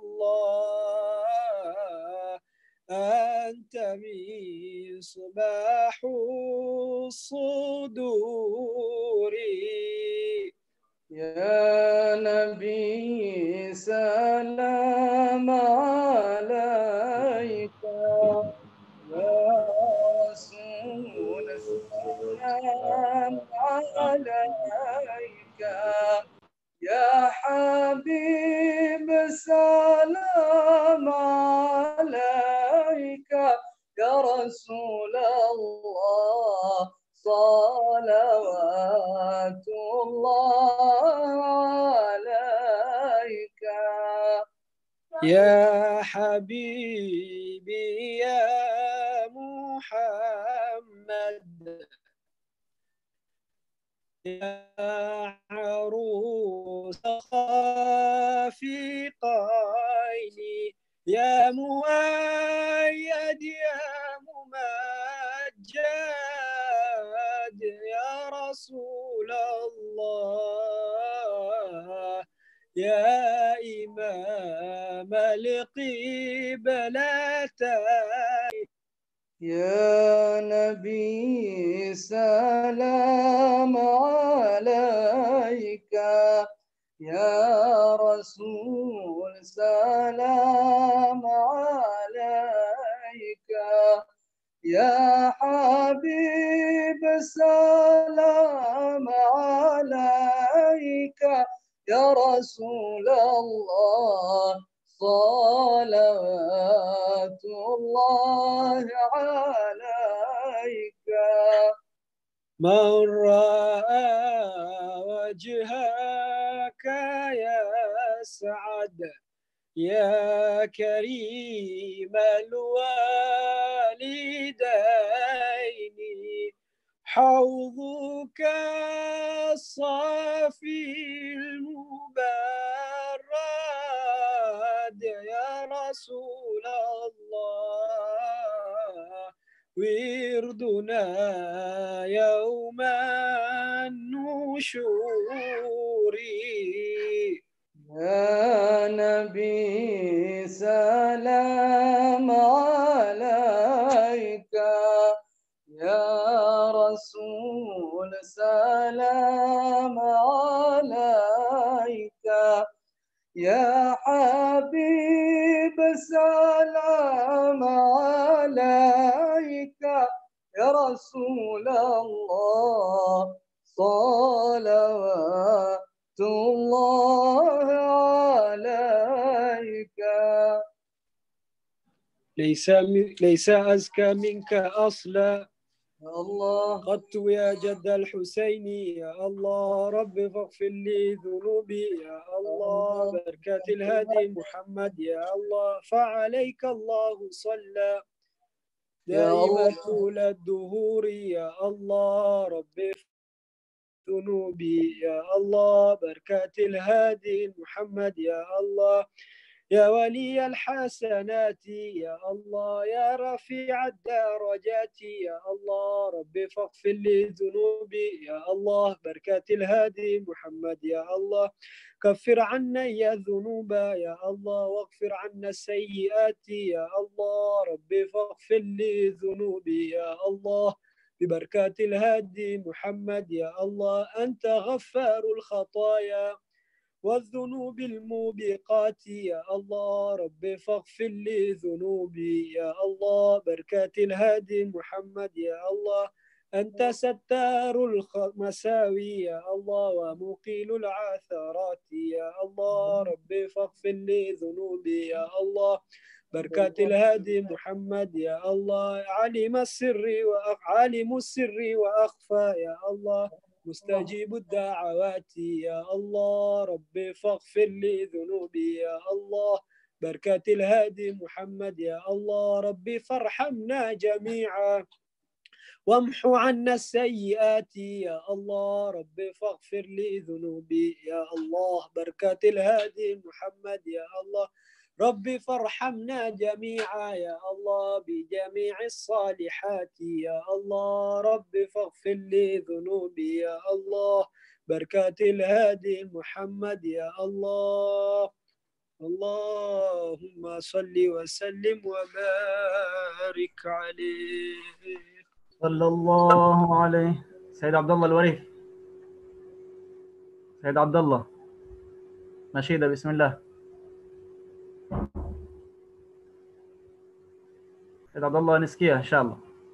الله. أنت مصباح الصدور. يا نبي سلام عليك، يا رسول سلام عليك، يا حبيب سلام عليك، يا رسول الله صلوات الله عليك. يا حبيبي يا محمد، يا عروس خافقين، يا مؤيد يا ممجد يا رسول الله، يا إمام القبلتين. يا نبي سلام عليك، يا رسول سلام عليك، يا حبيب سلام عليك، يا رسول الله صلوات الله عليك. من رأى وجهك يسعد، يا كريم الوالدين، حوضك الصافي المبرد يا رسول الله، وردنا يوم النشور. يا نبي سلام عليك، يا رسول سلام عليك، يا حبيب سلام عليك، يا رسول الله صلوات الله عليك. ليس ليس أزكى منك أصلا يا الله، قد يا جد الحسين، يا الله رب فاغفر لي ذنوبي، يا الله بركة الهادي محمد، يا الله فعليك الله صلى دائما طول الدهور، يا الله رب ذنوبي، يا الله بركة الهادي محمد، يا الله يا ولي الحسنات يا الله يا رفيع الدرجات يا الله ربي فاغفر لي ذنوبي يا الله بركة الهادي محمد يا الله كفر عنا يا ذنوب يا الله واغفر عنا السيئات يا الله ربي فاغفر لي ذنوبي يا الله ببركات الهادي محمد يا الله أنت غفار الخطايا والذنوب الموبقات يا الله ربي فاغفر لي ذنوبي يا الله بركات الهادي محمد يا الله أنت ستار المساوي يا الله ومقيل العثرات يا الله ربي فاغفر لي ذنوبي يا الله بركات الهادي محمد يا الله علم السر وعالم السر وأخفى يا الله مستجيب الدعوات يا الله ربي فاغفر لي ذنوبي يا الله بركات الهادي محمد يا الله ربي فارحمنا جميعا وامحو عنا السيئات يا الله ربي فاغفر لي ذنوبي يا الله بركات الهادي محمد يا الله ربي فارحمنا جميعا يا الله بجميع الصالحات يا الله ربي فاغفر لي ذنوبي يا الله بركات الهادي محمد يا الله اللهم صل وسلم وبارك عليه صلى الله عليه. سيد عبد الله الوريث. سيد عبد الله نشيدة بسم الله. سيد عبد الله نسكيها إن شاء الله.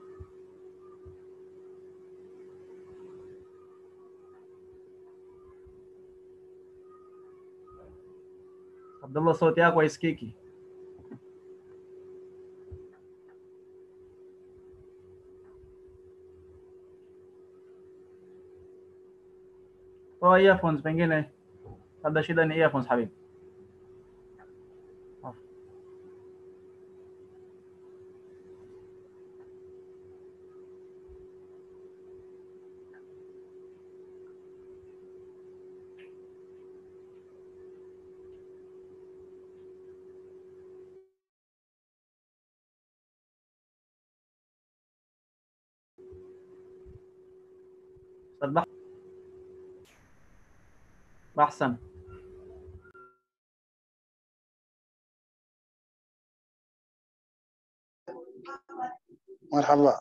عبد الله صوتي أقوى يسكيكي. Oh earphones pengine labda shida ni earphones habibi. صدق أحسن. مرحبا.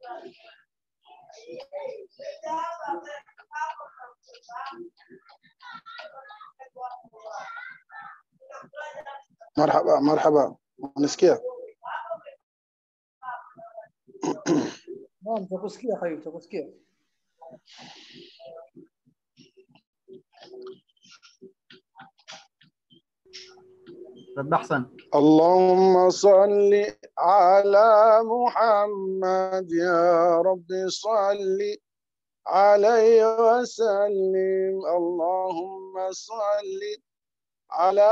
مرحبا مرحبا نسكيها. نعم تقسكيها حبيبي تقسكيها. أحسن. اللهم صل على محمد يا رب صل عليه وسلم. اللهم صل على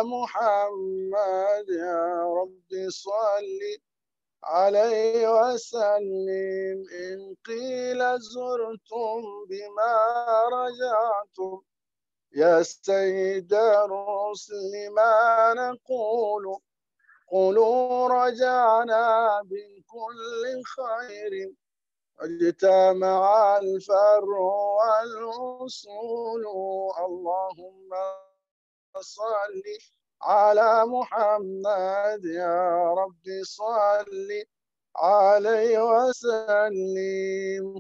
محمد يا رب صل عليه وسلم. إن قيل زرتم بما رجعتم يا سيد الرسل ما نقول قولوا رجعنا بكل خير اجتمع الفر والأصول. اللهم صل على محمد يا رب صل عليه وسلم.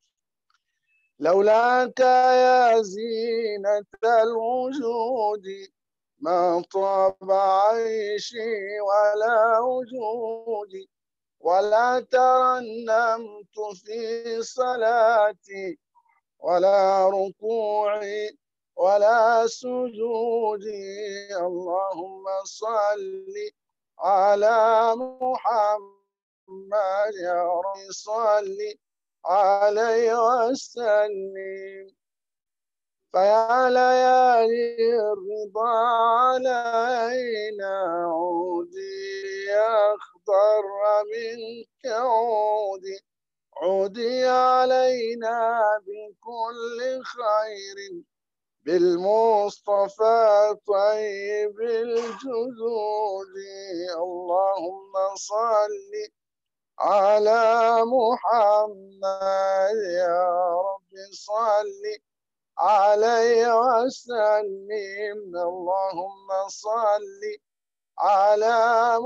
لولاك يا زينة الوجود ما طاب عيشي ولا وجودي ولا ترنمت في صلاتي ولا ركوعي ولا سجودي. اللهم صل على محمد يا رب صل عليه وسلم. فيا ليالي الرضا علينا عودي أخضر منك عودي عودي علينا بكل خير بالمصطفى طيب الجود. بالجدود اللهم صل على محمد يا رب صل عليه وسلم اللهم صل على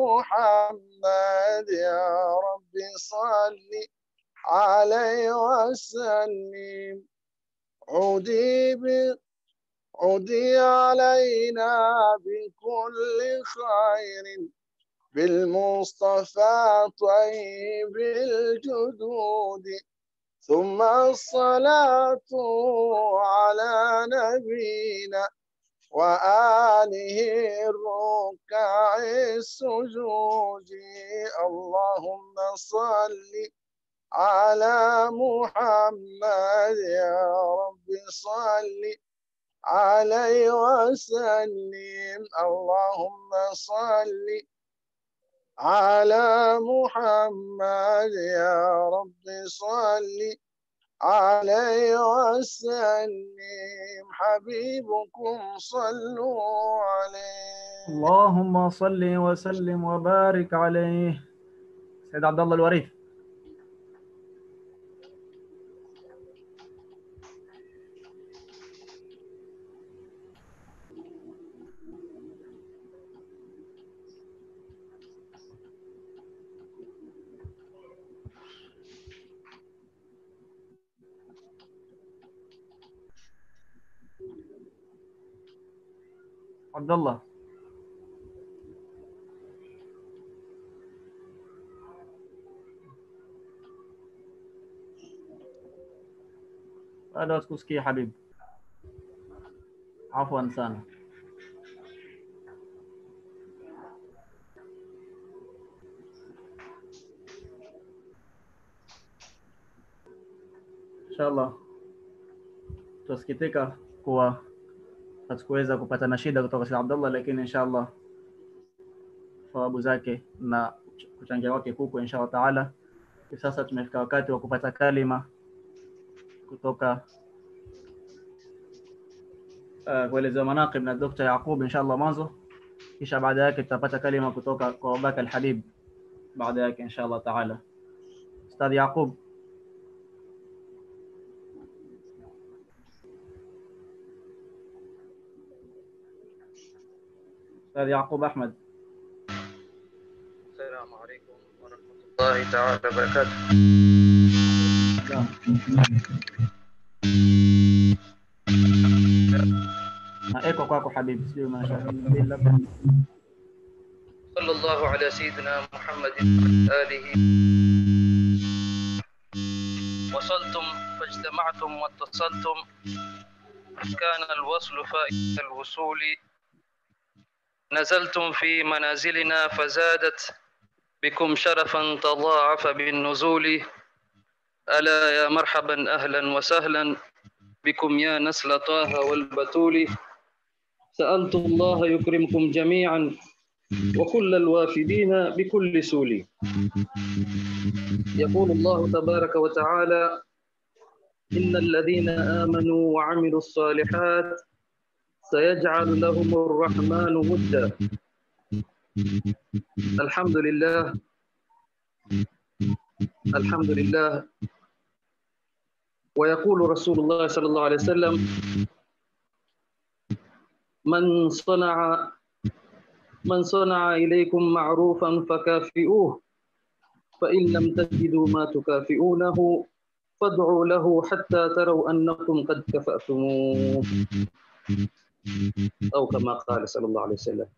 محمد يا رب صل عليه وسلم عودي ب عودي علينا بكل خير بالمصطفى طيب الجدود ثم الصلاة على نبينا وآله الركع السجود اللهم صل على محمد يا رب صل عليه وسلم اللهم صل على محمد يا رب صل عليه وسلم حبيبكم صلوا عليه اللهم صل وسلم وبارك عليه. سيد عبد الله الوريث. عبد الله. هذا اسكوسكي يا حبيب. عفوا سنة. Inshallah tusikitika kuwa hatukuweza kupata na shida kutoka kwa Abdullah, lakini inshallah sababu zake na kuchangia wake huko inshallah taala sasa tumefika wakati wa kupata kalima kutoka uh, kueleza manaqib na Dokta Yaqub inshallah mwanzo, kisha baada yake tutapata kalima kutoka kwa Abubakar Alhabib baada yake inshallah taala. Ustadh Yaqub. Ustadh Yaqub Ahmed. السلام عليكم ورحمة الله تعالى وبركاته. ايكو kwako habibi sio mashallah. صلى الله على سيدنا محمد وعلى آله. وصلتم فاجتمعتم واتصلتم كان الوصل فائدة الوصول نزلتم في منازلنا فزادت بكم شرفا تضاعف بالنزول ألا يا مرحبا أهلا وسهلا بكم يا نسل طه والبتول سألت الله يكرمكم جميعا وكل الوافدين بكل سول. يقول الله تبارك وتعالى إن الذين آمنوا وعملوا الصالحات سيجعل لهم الرحمن ودا. الحمد لله الحمد لله. ويقول رسول الله صلى الله عليه وسلم من صنع من صنع إليكم معروفا فكافئوه فإن لم تجدوا ما تكافئونه فادعوا له حتى تروا أنكم قد كفأتموه أو كما قال صلى الله عليه وسلم.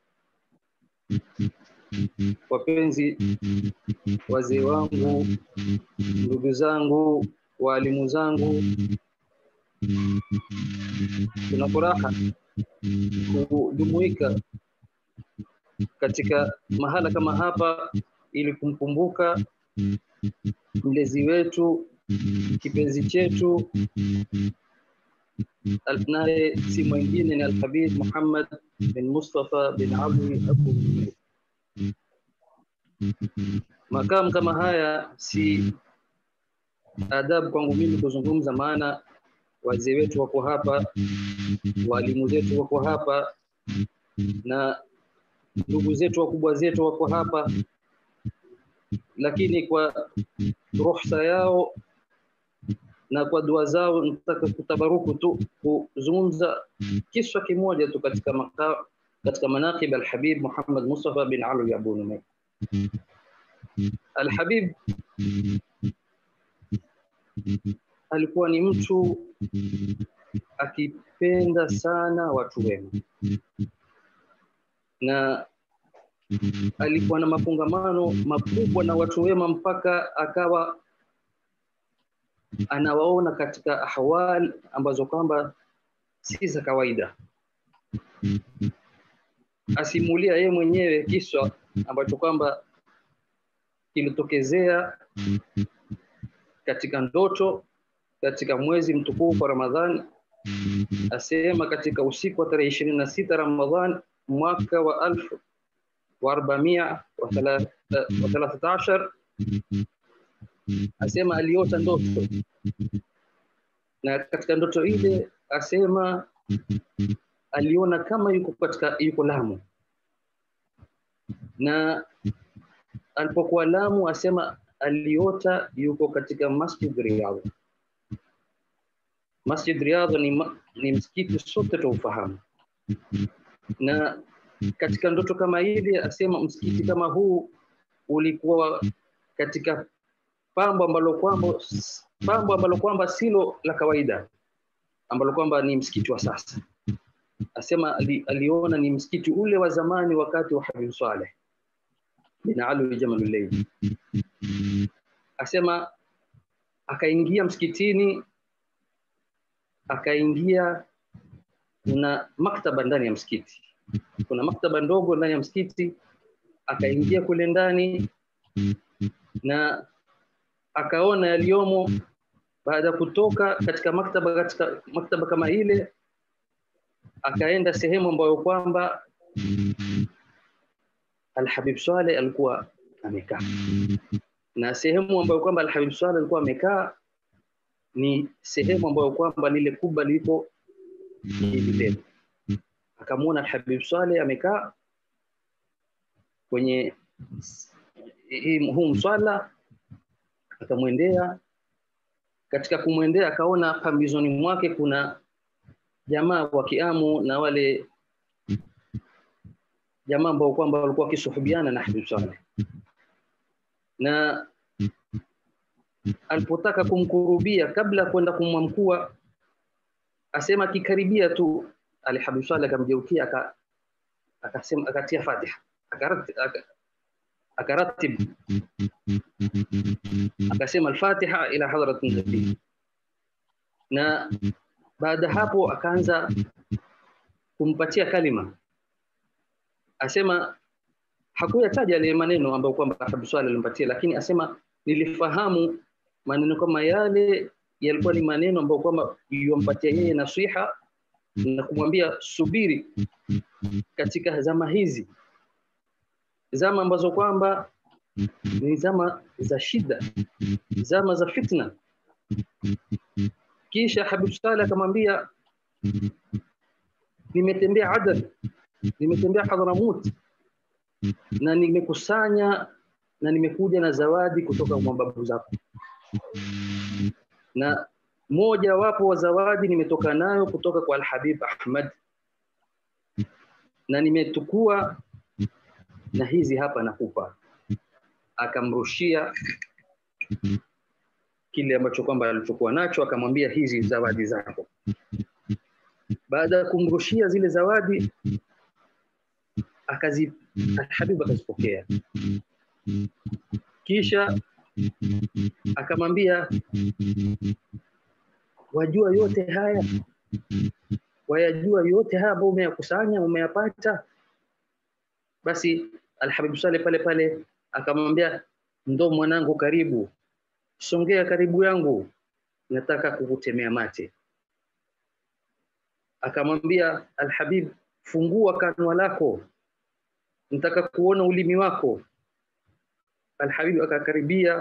Wapenzi, wazee wangu, ndugu zangu, walimu zangu, tuna furaha kujumuika katika mahala kama hapa ili kumkumbuka mlezi wetu, kipenzi chetu, naye si mwingine ni Alhabib Muhammad bin Mustwafa bin Hawli Abu Numay. Makamu kama haya si adabu kwangu mimi kuzungumza, maana wazee wetu wako hapa, walimu zetu wako hapa, na ndugu zetu wakubwa zetu wako hapa, lakini kwa ruhusa yao na kwa dua zao nataka kutabaruku tu kuzungumza kiswa kimoja tu katika maka, katika manaqib Alhabib Muhammad Mustwafa bin Ali Abu Numay. Alhabib alikuwa ni mtu akipenda sana watu wema, na alikuwa na mafungamano makubwa na watu wema mpaka akawa anawaona katika ahwal ambazo kwamba si za kawaida. Asimulia yeye mwenyewe kiswa ambacho kwamba kilitokezea katika ndoto katika mwezi mtukufu wa Ramadhani. Asema katika usiku wa tarehe ishirini na sita Ramadhan mwaka wa alfu wa arbamia wa thalathini ashar, asema aliota ndoto, na katika ndoto ile asema aliona kama yuko katika yuko Lamu, na alipokuwa Lamu asema aliota yuko katika Masjid Riyadh. Masjid Riyadh ni, ni msikiti sote tuufahamu, na katika ndoto kama ile asema msikiti kama huu ulikuwa katika pambo ambalo kwamba pambo ambalo kwamba silo la kawaida, ambalo kwamba ni msikiti wa sasa. Asema ali, aliona ni msikiti ule wa zamani wakati wa Habib Saleh bin Ali Jamalul Layl. Asema akaingia msikitini, akaingia kuna maktaba ndani ya msikiti, kuna maktaba ndogo ndani ya msikiti. Akaingia kule ndani na akaona yaliomo. Baada ya kutoka katika maktaba katika maktaba kama ile, akaenda sehemu ambayo kwamba Alhabib Saleh alikuwa amekaa, na sehemu ambayo kwamba Alhabib Saleh alikuwa amekaa ni sehemu ambayo kwamba lile kubwa liko hivi leo. Akamuona Alhabib Saleh amekaa kwenye huu mswala, akamwendea. Katika kumwendea akaona pambizoni mwake kuna jamaa wa Kiamu na wale jamaa ambao kwamba walikuwa wakisuhubiana na Habib Saleh, na alipotaka kumkurubia kabla kwenda kumwamkua, asema kikaribia tu Alhabib Saleh akamgeukia aka akasema akatia Fatiha, akaratib akasema al-Fatiha ila hadrat an-nabi, na baada hapo akaanza kumpatia kalima. Asema hakuyataja yale maneno ambayo kwamba Habib Saleh alimpatia, lakini asema nilifahamu maneno kama yale yalikuwa ni maneno ambayo kwamba yompatia yeye nasiha na kumwambia subiri katika zama hizi, zama ambazo kwamba ni zama za shida, zama za fitna. Kisha Habib Saleh akamwambia nimetembea Adan, nimetembea Hadramut, na nimekusanya na nimekuja na zawadi kutoka kwa mababu zako, na moja wapo wa zawadi nimetoka nayo kutoka kwa Alhabib Ahmad, na nimetukua na hizi hapa nakupa. Akamrushia kile ambacho kwamba alichokuwa nacho, akamwambia hizi zawadi zako. Baada ya kumrushia zile zawadi akazi Alhabib akazipokea, kisha akamwambia wajua yote haya, wayajua yote haya ambayo umeyakusanya umeyapata? Basi Alhabib Saleh pale pale akamwambia ndo mwanangu, karibu, songea karibu yangu, nataka kukutemea mate. Akamwambia Alhabib, fungua kanwa lako, nataka kuona ulimi wako. Alhabib akakaribia,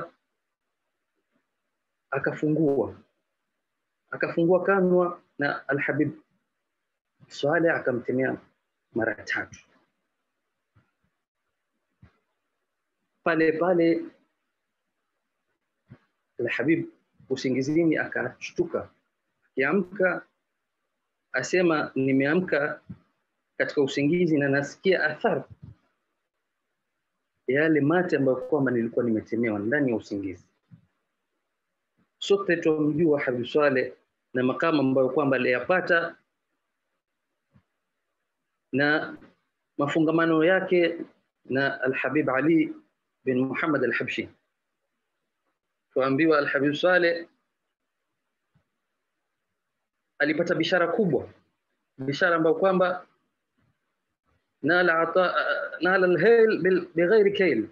akafungua akafungua kanwa, na Alhabib Saleh akamtemea mara tatu. pale pale Alhabib usingizini akashtuka, akiamka asema nimeamka katika usingizi na nasikia athari yale mate ambayo kwamba nilikuwa nimetemewa ndani ya usingizi. Sote tumjua Habib Saleh na makama ambayo kwamba aliyapata na mafungamano yake na Alhabib Ali bin Muhammad al-Habshi. Tuambiwa Alhabib Saleh alipata bishara kubwa, bishara ambayo kwamba nala ata nala al-hayl bighairi kayl,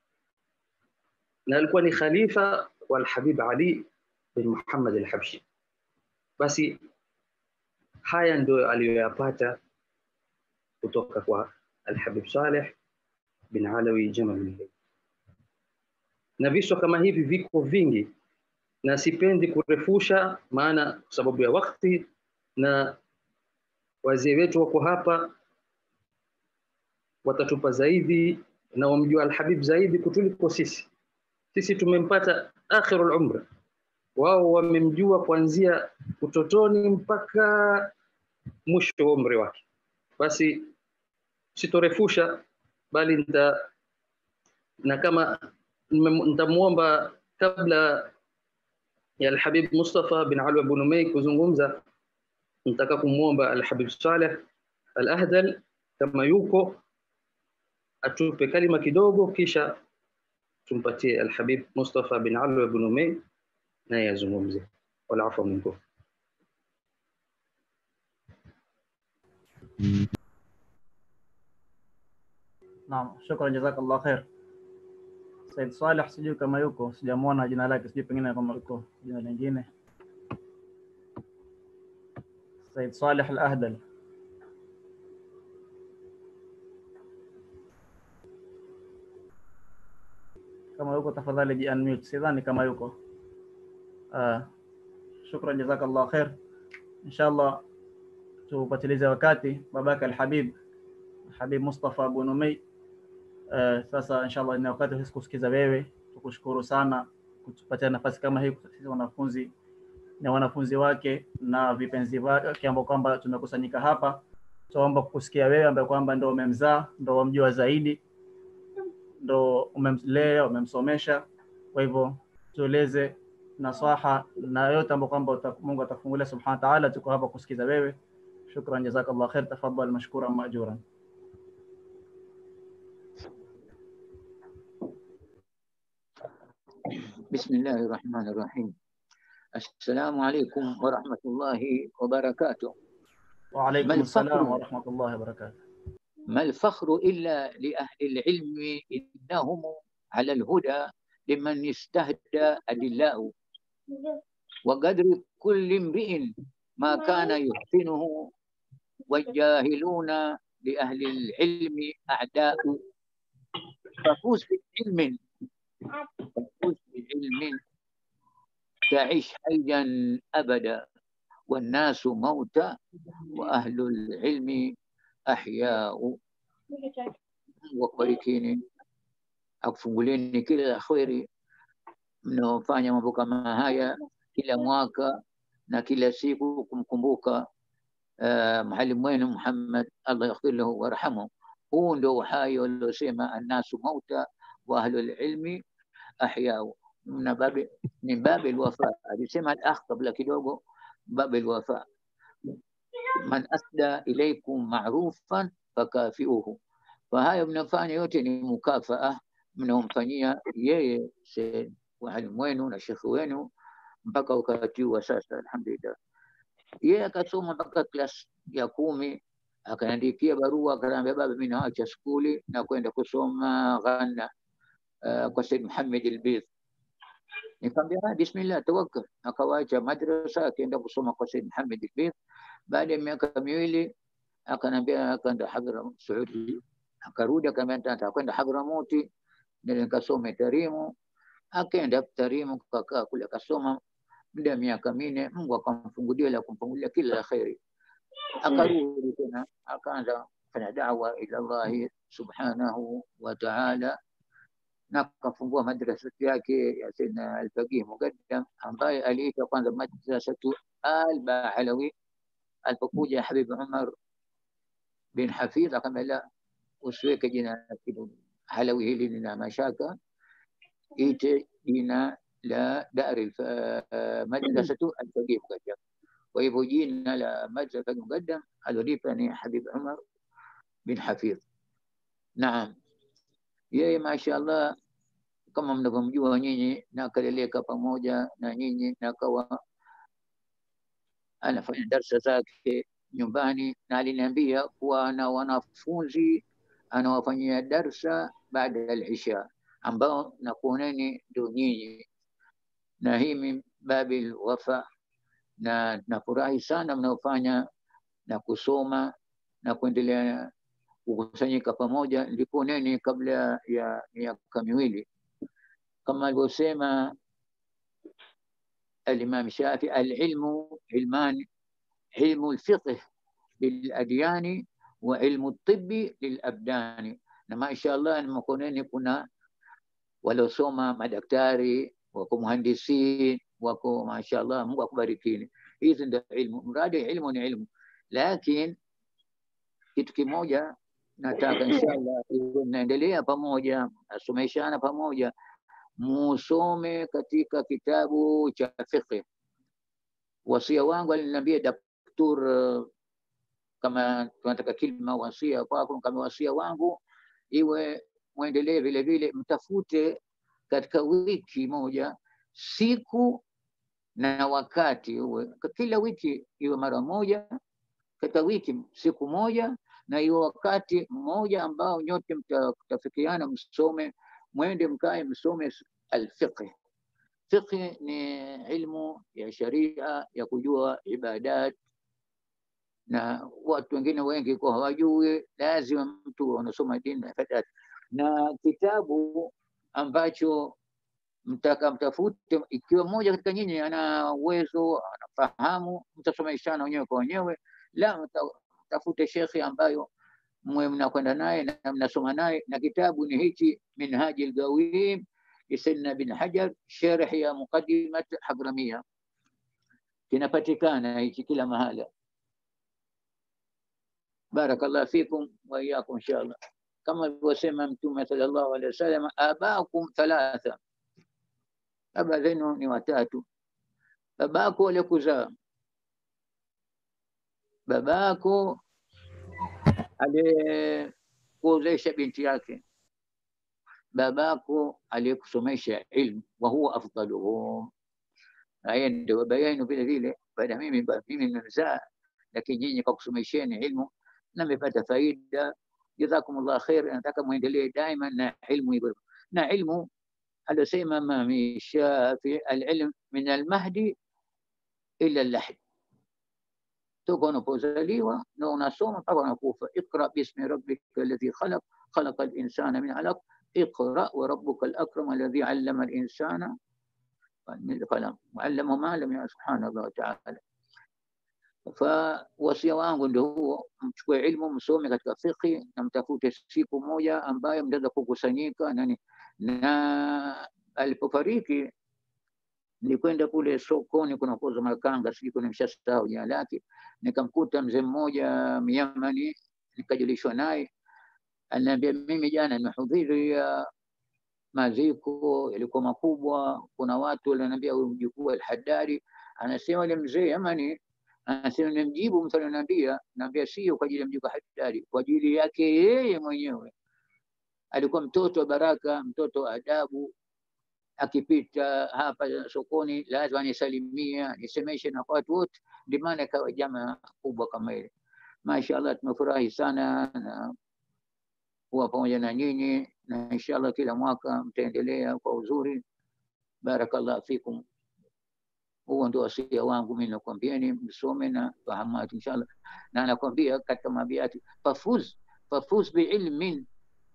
na alikuwa ni khalifa wa Alhabib Ali bin Muhammad al-Habshi. Basi haya ndio aliyoyapata kutoka kwa Alhabib Saleh bin Alawi Jamalullah. Na viso kama hivi viko vingi na sipendi kurefusha, maana kwa sababu ya wakati na wazee wetu wako hapa watatupa zaidi na wamjua Alhabib zaidi kutuliko sisi. Sisi tumempata akhirul umr, wao wamemjua kuanzia utotoni mpaka mwisho wa umri wake. Basi sitorefusha, bali nita na kama nitamuomba kabla ya Alhabib Mustwafa bin Ali bin Numay kuzungumza, nitaka kumuomba Alhabib Saleh Al-Ahdal kama yuko atupe kalima kidogo, kisha tumpatie Alhabib Mustwafa bin Ali bin Numay na yazungumze. Wala afa minkum. Naam, shukran, jazakallah khair. Said Saleh sijui kama yuko, sijamuona jina lake, sijui pengine kama yuko jina lingine. Said Saleh Al-Ahdal. Kama yuko tafadhali ji unmute, sidhani kama yuko. Ah, shukran, jazakallah khair. Inshallah tupatilize wakati babaka Alhabib Habib Mustwafa bin Numay. Uh, sasa inshallah ni wakati sisi kusikiza wewe. Tukushukuru sana kutupatia nafasi kama hii, sisi wanafunzi na wanafunzi wake na vipenzi wake ambao kwamba tumekusanyika hapa. Tuomba kukusikia wewe ambaye kwamba ndio umemzaa, ndio umjua zaidi, ndio umemlea, umemsomesha. Kwa hivyo tueleze nasaha na yote ambayo kwamba Mungu atafungulia subhanahu wa ta'ala. Tuko hapa kusikiza wewe. Shukran, jazakallah khair. Tafadhal mashkuran maajuran. بسم الله الرحمن الرحيم. السلام عليكم ورحمة الله وبركاته. وعليكم السلام ورحمة الله وبركاته. ما الفخر إلا لأهل العلم إنهم على الهدى لمن استهدى أدلاء، وقدر كل امرئ ما كان يحسنه، والجاهلون لأهل العلم أعداء. ففوز بعلم ففوز بعلم تعيش حيا أبدا، والناس موتى وأهل العلم أحياء. Wakubarikini, akufunguleni kila kheri mnaofanya mambo kama haya kila mwaka na kila siku kumkumbuka uh, mwalimu wenu Muhammad, Allah yaghfir lahu warhamu. Huu ndio uhai waliosema annasu mauta wa ahlul ilmi ahyau. Mna babi ni babi alwafa, alisema al-akh kabla kidogo, babi alwafa. Man asda ilaykum ma'rufan fakafiuhu. Fahayo mnafanya yote ni mukafaa mnaomfanyia yeye walimu wenu na shekhi wenu mpaka wakati wa sasa. Alhamdulillah, yeye akasoma mpaka class ya kumi, akaandikia barua akaniambia, baba mimi naacha skuli na kwenda kusoma Ghana uh, kwa Said Muhammad al-Bith. Nikamwambia bismillah, tawakkal. Akawaacha madrasa akaenda kusoma kwa Said Muhammad al-Bith. Baada ya miaka miwili akaniambia akaenda Hadhra Saudi, akarudi akamwambia atakwenda Hadramuti, nikasome Tarimu. Akaenda Tarimu kakaa kule akasoma muda miaka minne. Mungu akamfungulia la kumfungulia kila la khairi. Akarudi tena akaanza kufanya da'wa ila Allah subhanahu wa ta'ala. na akafungua madrasa yake ya Sayyidina Al-Faqih Muqaddam ambaye aliita kwanza madrasatu Al-Bahalawi. Alipokuja Habib Umar bin Hafidh akamwambia usiweke jina Halawi, hili lina mashaka, ite jina la Dar madrasatu Al-Faqih Muqaddam. Kwa hivyo jina la madrasa Muqaddam alilipa ni Habib Umar bin Hafidh. Naam, yeye mashaallah kama mnavyomjua nyinyi, na akaleleka pamoja na nyinyi, na akawa anafanya darsa zake nyumbani, na aliniambia kuwa ana wanafunzi anawafanyia darsa baada ya al-isha ambao nakuoneni ndio nyinyi, na hii min babil wafa, na nafurahi sana mnaofanya na kusoma na kuendelea kukusanyika pamoja. Nilikuoneni kabla ya miaka miwili kama alivyosema الإمام الشافعي العلم علمان، علم الفقه للأديان وعلم الطب للأبدان. na mashallah nimekoneni kuna waliosoma madaktari, wako muhandisi, wako mashallah, Mungu akubarikini. Hizi ndio ilmu, mradi ilmu ni ilmu. Lakini kitu kimoja nataka inshallah naendelea pamoja, nasomeshana pamoja, musome katika kitabu cha fiqh. Wasia wangu aliniambia daktari, kama tunataka kilima wasia kwako, kama wasia wangu iwe muendelee vile vile, mtafute katika wiki moja siku na wakati, uwe kila wiki iwe mara moja, katika wiki siku moja, na iwe wakati mmoja ambao nyote mtafikiana msome, mwende mkae msome al-fiqh. Fiqh ni ilmu ya sharia ya kujua ibadat, na watu wengine wengi kwa hawajui, lazima mtu anasoma dini na ibadat. Na kitabu ambacho mtaka mtafute, ikiwa mmoja katika nyinyi ana uwezo, anafahamu, mtasomeshana wenyewe kwa wenyewe. La, mtafute shekhi ambayo mwe mnakwenda naye na mnasoma naye, na kitabu ni hichi Minhaji al-Qawim Sayyidina bin Hajar, sharh ya muqaddimat Hadramia, kinapatikana hichi kila mahala. Barakallahu fikum wa iyyakum inshallah. Kama alivyosema Mtume sallallahu alaihi wasallam, abakum thalatha, baba zenu ni watatu. Babako aliyekuzaa, babako aliyekuozesha binti yake, babako aliyekusomesha ilmu, wa huwa afdaluhum. Haya ndio baba yenu vile vile, baada mimi mimi nimemzaa, lakini nyinyi kwa kusomesheni ilmu na mmepata faida. Jazakumullah khair. Nataka muendelee daima na ilmu hivyo, na ilmu aliyosema Imam Shafi, al-ilm min al-mahdi ila al-lahd, toka unapozaliwa na unasoma mpaka unakufa. Iqra bismi rabbika alladhi khalaq khalaqa al-insana min 'alaq اقرأ وربك الأكرم الذي علم الإنسان بالقلم وعلمه ما لم يعلم. سبحان الله تعالى. فwasia wangu ndio huo, mchukue ilmu, msome katika fiqh, na mtafute siku moja ambayo mtaweza kukusanyika nani. Na alipofariki nilikwenda kule sokoni kuna kuuza makanga, sijui kuna mshasahau jina lake, nikamkuta mzee mmoja Myamani, nikajulishwa naye. Ananiambia, mimi jana nimehudhuria ya maziko yalikuwa makubwa, kuna watu waliniambia huyu mjukuu al-Haddari. Anasema yule mzee Yamani, anasema nimemjibu mtu ananiambia, naambia sio kwa ajili ya mjukuu Haddari, kwa ajili yake yeye mwenyewe. Alikuwa mtoto wa baraka, mtoto wa adabu, akipita hapa sokoni lazima anisalimia, nisemeshe na watu wote, ndio maana kawa jamaa kubwa kama ile. Mashaallah, tumefurahi sana na kuwa pamoja na nyinyi, na inshallah kila mwaka mtaendelea kwa uzuri. Barakallahu fikum. Huo ndio wasia wangu mimi, nakwambieni msome na fahamati inshallah. Na nakwambia katika mabiati, fafuz fafuz biilmin,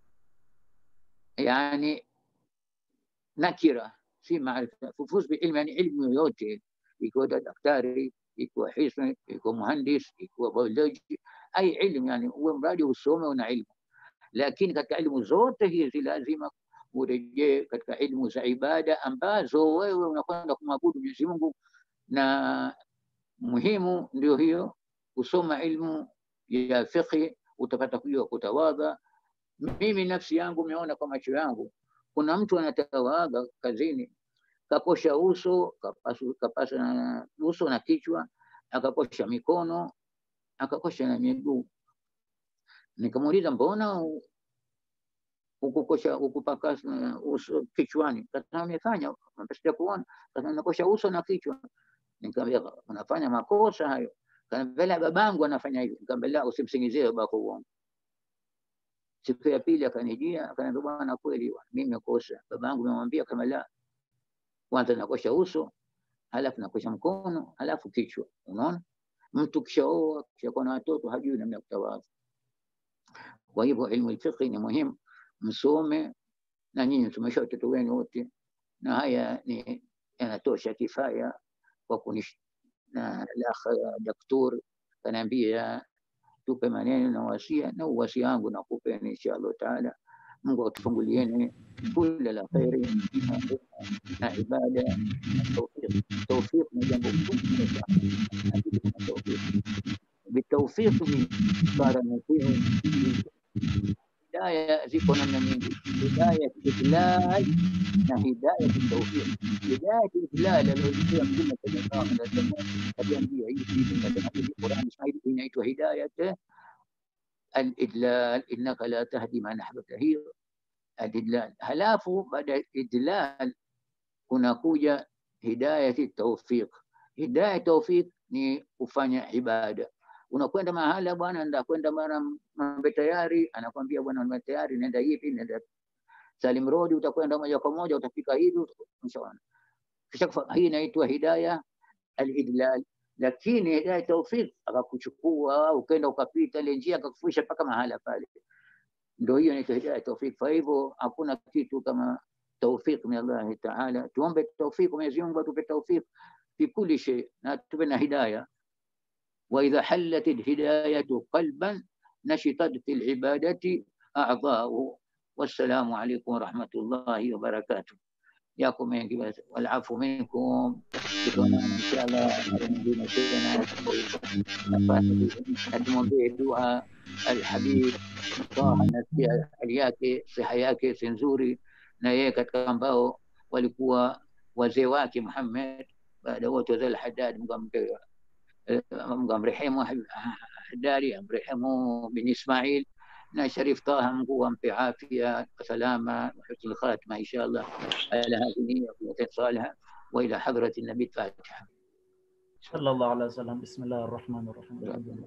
yani nakira si maarifa. Fafuz biilmi yani ilmu yoyote, ikiwa daktari, ikiwa hisni, ikiwa muhandis, ikiwa biology, ai ilmu, yani uwe mradi usome una ilmu. Lakini katika elimu zote hizi lazima urejee katika ilmu za ibada ambazo wewe unakwenda kumwabudu Mwenyezi Mungu, na muhimu ndio hiyo, kusoma ilmu ya fiqh, utapata kujua kutawadha. Mimi nafsi yangu nimeona kwa macho yangu, kuna mtu anatawadha kazini, kakosha uso, kapasu, kapasa na uso na kichwa, akakosha mikono, akakosha na miguu. Nikamuuliza, mbona ukukosha ukupaka uso kichwani? Kama amefanya mpasha kuona, kama nakosha uso na kichwa. Nikamwambia, unafanya makosa hayo. Kanambia, babangu anafanya hivyo. Nikamwambia, usimsingizie babako uongo. Siku ya pili akanijia, akaniambia, bwana, kweli mimi nimekosa. Babangu amemwambia kama la, kwanza nakosha uso, halafu nakosha mkono, halafu kichwa. Unaona, mtu kishaoa kishakuwa na watoto hajui namna ya kutawadha. Kwa hivyo ilmu al-fiqh ni muhimu, msome, na nyinyi tumesha watoto wenu wote, na haya ni yanatosha kifaya kwa kunish. Na la daktari kaniambia tupe maneno na wasia, na wasia wangu nakupeni inshallah taala. Mungu atufungulieni kila la khairi na ibada. Tawfiq tawfiq ni jambo kubwa sana. Bitawfiq bara mkuu. Hidayah ziko namna nyingi, hidayah idlal na hidayah tawfiq. Hidayah idlal aliyosikia Mtume sallallahu alaihi wasallam aliambia hivi katika Qur'an, inaitwa hidayah al-idlal, innaka la tahdi man ahbabta, hiyo al-idlal. Halafu baada idlal kunakuja hidayah tawfiq. Hidayah tawfiq ni kufanya ibada. Unakwenda mahala, bwana nenda kwenda mara mambe tayari, anakwambia bwana mambe tayari, nenda hivi, nenda Salim Road, utakwenda moja kwa moja, utafika hivi, inshallah. Kisha hii inaitwa hidayah al-idlal. Lakini hidayah tawfiq akakuchukua ukaenda ukapita ile njia akakufisha mpaka mahala pale, ndio hiyo inaitwa hidayah tawfiq. Kwa hivyo hakuna kitu kama tawfiq min Allah Ta'ala. Tuombe tawfiq, Mwenyezi Mungu atupe tawfiq fi kulli shay, na tupe na hidayah. وإذا حلت الهداية قلبا نشطت في العبادة أعضاؤه. والسلام عليكم ورحمة الله وبركاته. ياكم والعفو منكم. إن شاء الله دعاء الحبيب طه نسيا aliyake siha yake si nzuri, na yeye katika ambao walikuwa wazee wake Muhammad baada wote wazee al-Haddad, mgampewa Mungu amrehemu Haddari, amrehemu bin Ismail na Sharif Taha, Mungu ampe afya salama wa husnul khatima inshallah. Ala hadhihi wa salih wa ila hadrati nabi Fatiha. Sallallahu alaihi wasallam. Bismillahir rahmanir rahim.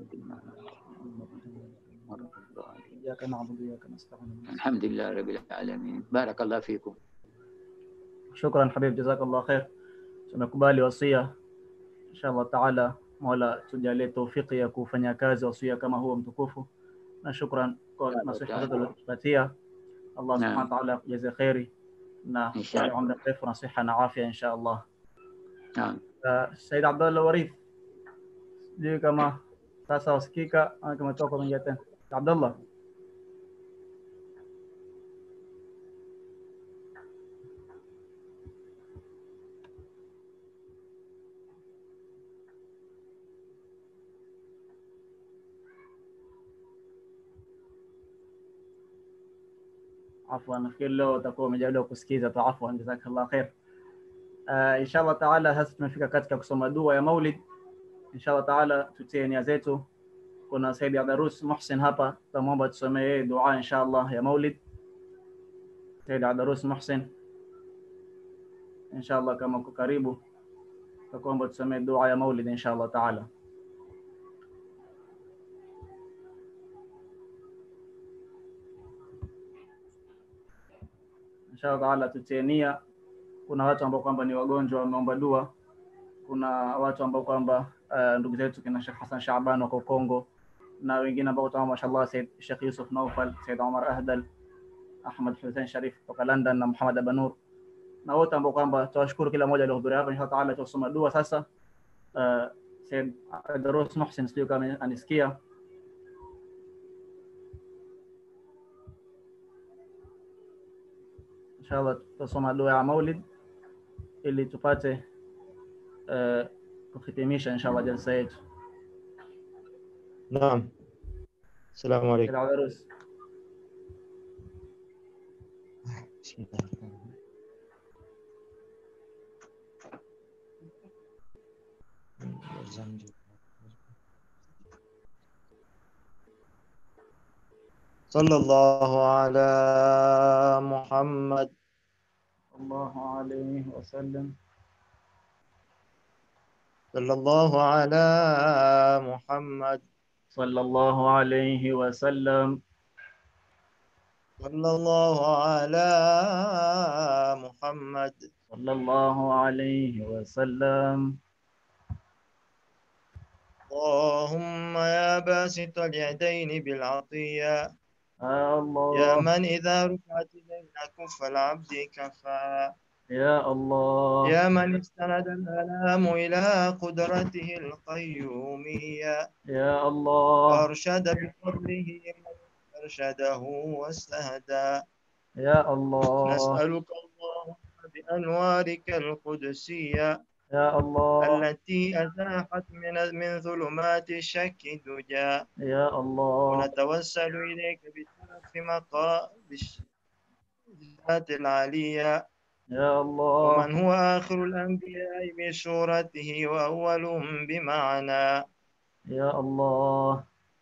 Iyyaka na'budu wa iyyaka nasta'in. Alhamdulillah rabbil alamin. Barakallahu fikum. Shukran habib, jazakallah khair. Tunakubali wasia inshallah taala. Mola tujalie tawfiki ya kufanya kazi wasia kama huo mtukufu, na shukran kwa nasiha zilizotupatia. Allah subhanahu wa ta'ala akujaze khairi na umri mrefu na siha na afya inshallah. Naam. Said Abdullah Warith, je, kama sasa wasikika au kama toka mengia tena? Abdullah. Afwan, nafikiri leo utakuwa umejaliwa kusikiza tu. Afwan, jazakallah khair. Uh, inshallah taala hasa tumefika katika kusoma dua ya Maulid. Inshallah taala tutie nia zetu. Kuna Said Adarus Muhsin hapa, tutamwomba tusomee dua inshallah ya Maulid. Said Adarus Muhsin, inshallah kama uko karibu, tutakuomba tusomee dua ya Maulid inshallah taala. Inshallah taala tutie nia. Kuna watu ambao kwamba ni wagonjwa wameomba dua. Kuna watu ambao kwamba uh, ndugu zetu kina Sheikh Hassan Shaaban wako Kongo, na wengine ambao kama mashallah Said Sheikh Yusuf Naufal, Said Omar Ahdal, Ahmad Hussein Sharif kutoka London na Muhammad Abanur, na wote ambao kwamba tuwashukuru kila mmoja aliyehudhuria hapa. Inshallah taala tusoma dua sasa. Uh, Said Adarus Muhsin sio kama anisikia. inshallah tutasoma dua ya maulid ili tupate uh, kuhitimisha inshallah jalsa yetu. Naam. Assalamu alaikum. Ila arus. Sallallahu ala Muhammad. Sallallahu alaihi wasallam. Sallallahu ala Muhammad. Sallallahu alaihi wasallam. Sallallahu ala Muhammad. Sallallahu alaihi wasallam. اللهم يا باسط اليدين بالعطية الله يا من إذا رفعت إلينا كف العبد كفى يا الله يا من استند الألام إلى قدرته القيومية يا الله وأرشد بفضله من أرشده واستهدى يا الله نسألك اللهم بأنوارك القدسية يا الله التي أزاحت من من ظلمات الشك دجى يا الله ونتوسل إليك بشرف مقام الذات العالية يا الله ومن هو آخر الأنبياء بصورته وأولهم بمعنى يا الله.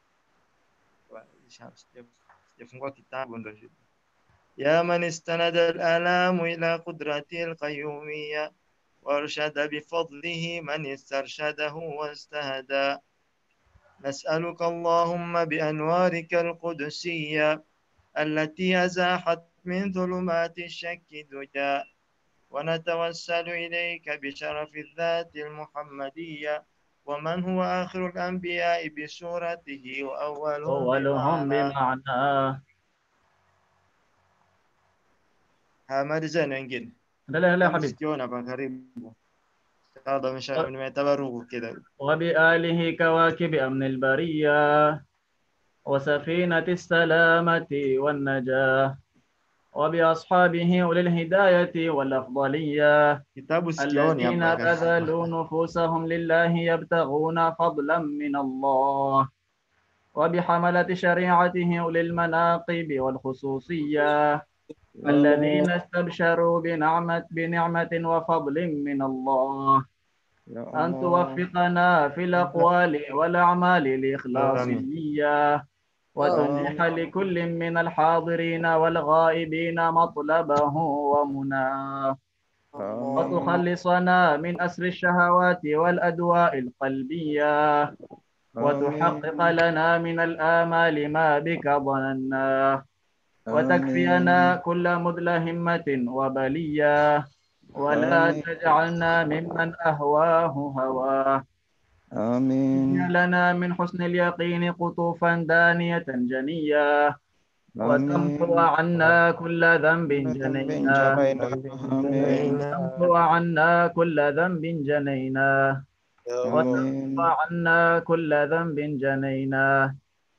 يا من استند الآلام إلى قدرته القيومية وارشد بفضله من استرشده واستهدى نسألك اللهم بأنوارك القدسية التي أزاحت من ظلمات الشك دجى ونتوسل إليك بشرف الذات المحمدية ومن هو آخر الأنبياء بصورته وأولهم أولهم بمعنى بمعنى. Hamad sana wengine. Endelea endelea habibi. Sikiona hapa karibu. Hada msha nimetabaruku kida. وبآله كواكب أمن البرية وسفينة السلامة والنجاة وبأصحابه أولي الهداية والأفضلية الذين بذلوا نفوسهم لله يبتغون فضلا من الله وبحملة شريعته أولي المناقب والخصوصية الذين استبشروا بنعمة بنعمة وفضل من الله أن توفقنا في الأقوال والأعمال الإخلاصية وتتيح لكل من الحاضرين والغائبين مطلبه ومناه وتخلصنا من أسر الشهوات والأدواء القلبية وتحقق لنا من الآمال ما بك ظننا وتكفينا كل مذل همة وبلية ولا تجعلنا ممن أهواه هواه آمين. لنا من حسن اليقين قطوفا دانية جنية وتمحو عنا كل ذنب جنينا وتمحو عنا كل ذنب جنينا وتمحو عنا كل ذنب جنينا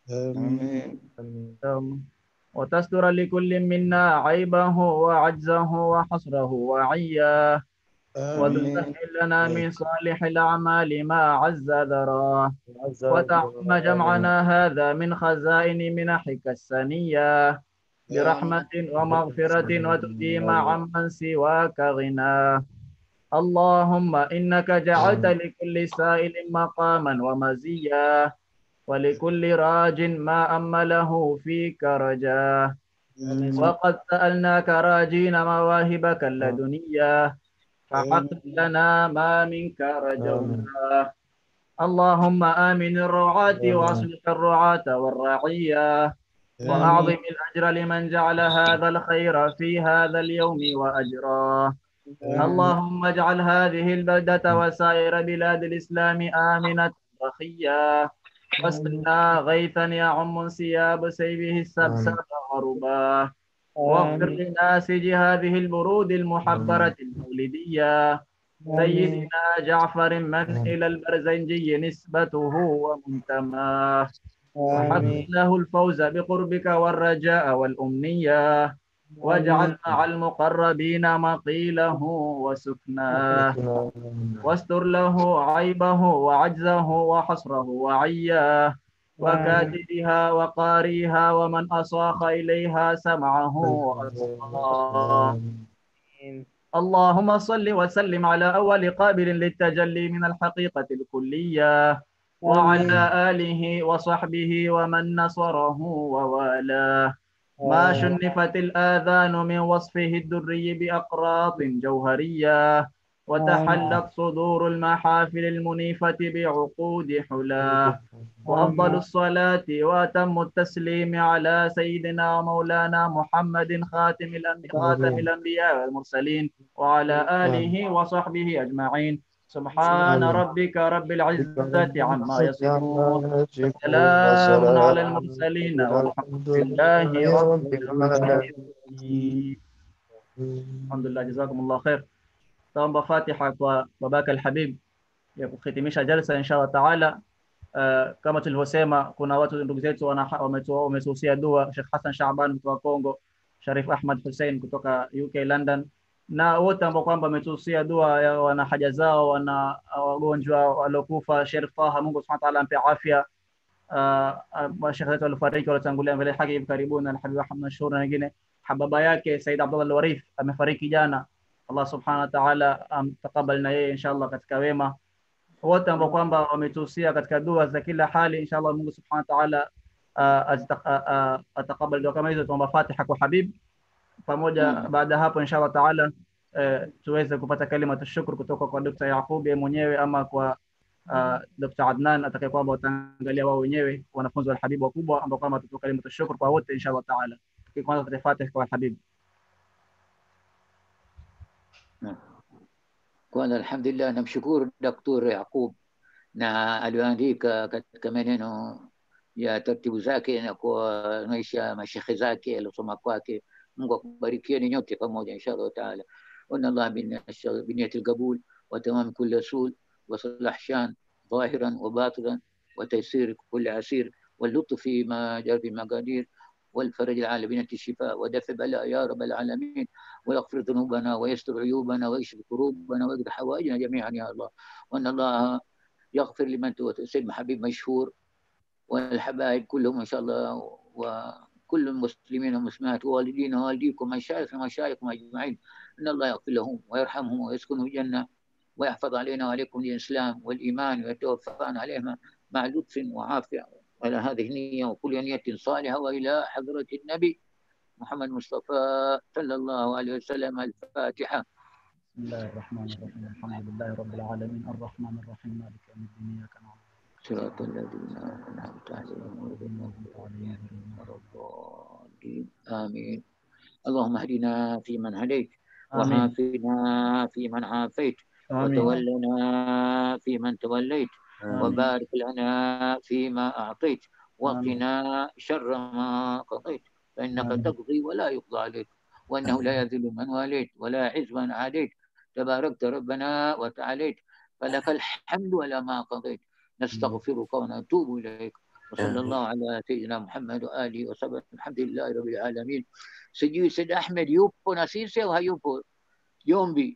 وتستر لكل منا عيبه وعجزه وحصره وعياه وتسهل لنا من صالح الأعمال ما عز ذراه وتعم جمعنا هذا من خزائن منحك السنية برحمة ومغفرة وتديم عمن سواك غناه اللهم إنك جعلت لكل سائل مقاما ومزيا ولكل راج ما أمله فيك رجاه وقد سألناك راجين مواهبك اللدنية فحقق لنا ما منك رجونا اللهم آمن الرعاة وأصلح الرعاة والرعية وأعظم الأجر لمن جعل هذا الخير في هذا اليوم وأجراه اللهم اجعل هذه البلدة وسائر بلاد الإسلام آمنة رخية واسقنا غيثا يعم انسياب سيبه السبسب ورباه واغفر لناسج هذه البرود المحبرة المولدية سيدنا جعفر من إلى البرزنجي نسبته ومنتماه وحقق له الفوز بقربك والرجاء والأمنية واجعل مع المقربين مقيله وسكناه واستر له عيبه وعجزه وحصره وعياه وكاتبها وقاريها ومن أصاخ إليها سمعه وأصغاه. اللهم صل وسلم على أول قابل للتجلي من الحقيقة الكلية وعلى آله وصحبه ومن نصره ووالاه. ما شنفت الآذان من وصفه الدري بأقراط جوهرية وتحلت صدور المحافل المنيفة بعقود حلاه. وأفضل الصلاة وأتم التسليم على سيدنا ومولانا محمد خاتم الأنبياء خاتم الأنبياء والمرسلين وعلى آله وصحبه أجمعين. سبحان ربك رب العزة عما يصفون وسلام على المرسلين والحمد لله رب العالمين. الحمد لله, jazakumullah khair. Taomba Fatiha kwa babaka Alhabib ya kuhitimisha jalsa inshallah taala. Uh, kama tulivyosema kuna watu ndugu zetu wametuhusia dua, Sheikh Hassan Shaaban kutoka Kongo, Sharif Ahmad Hussein kutoka U K London, na wote ambao kwamba wametuhusia dua ya wana haja zao, wana wagonjwa waliokufa. Sheikh Taha, Mungu Subhanahu wa ta'ala ampe afya. Uh, Sheikh wetu alifariki walitangulia mbele haki hivi karibuni, Alhabib Ahmad Mashhur na wengine. Hababa yake Said Abdullah Al-Warif amefariki jana. Allah Subhanahu wa ta'ala amtakabali na yeye inshallah katika wema. Wote ambao kwamba wametuhusia katika dua za kila hali, inshallah Mungu Subhanahu wa ta'ala atakabali dua kama hizo. Tuomba Fatiha kwa Habib pamoja. Baada hapo inshallah ta'ala tuweze kupata kalima tushukuru kutoka kwa Dokta Yaqub mwenyewe ama kwa Dokta Adnan atakayekuwa wataangalia wao wenyewe wanafunzi wa Alhabib wakubwa ambao kama tutoka kalima tushukuru kwa wote inshallah ta'ala. Kwanza tuta Fatiha kwa Habib. Kwanza alhamdulillah namshukuru Daktari Yaqub na aliyoandika katika maneno ya taratibu zake na kuonyesha mashekhe zake aliyosoma kwake. Mungu akubarikieni nyote pamoja inshallah taala. Inna Allah biniyati alqabul wa tamam kulli rasul wa salah shan ظاهرا وباطنا وتيسير كل عسير واللطف فيما جرى بمقادير والفرج العالمين الشفاء ودفع بلاء يا رب العالمين ويغفر ذنوبنا ويستر عيوبنا ويشفي كروبنا ويقضي حوائجنا جميعا يا الله. وان الله يغفر لمن سيد حبيب مشهور والحبايب كلهم ان شاء الله وكل المسلمين والمسلمات ووالدينا ووالديكم مشايخنا ومشايخكم اجمعين. ان الله يغفر لهم ويرحمهم ويسكنهم الجنه ويحفظ علينا وعليكم الاسلام والايمان ويتوفانا عليهما مع لطف وعافيه. على هذه النية وكل نية صالحة وإلى حضرة النبي محمد مصطفى صلى الله عليه وسلم. الفاتحة. بسم الله الرحمن الرحيم. الحمد لله رب العالمين الرحمن الرحيم مالك يوم الدين إياك نعبد صراط الذين أنعمت عليهم غير المغضوب عليهم ولا الضالين آمين. اللهم اهدنا فيمن هديت وعافنا فيمن عافيت وتولنا فيمن توليت وبارك لنا فيما أعطيت وقنا شر ما قضيت فإنك تقضي ولا يقضى عليك وأنه لا يذل من واليت ولا يعز من عاديت تباركت ربنا وتعاليت فلك الحمد ولا ما قضيت. نستغفرك ونتوب إليك وصلى الله على سيدنا محمد وآله وصحبه. الحمد لله رب العالمين. سيدي سيد أحمد يوبو نسيسي وهيوبو يومبي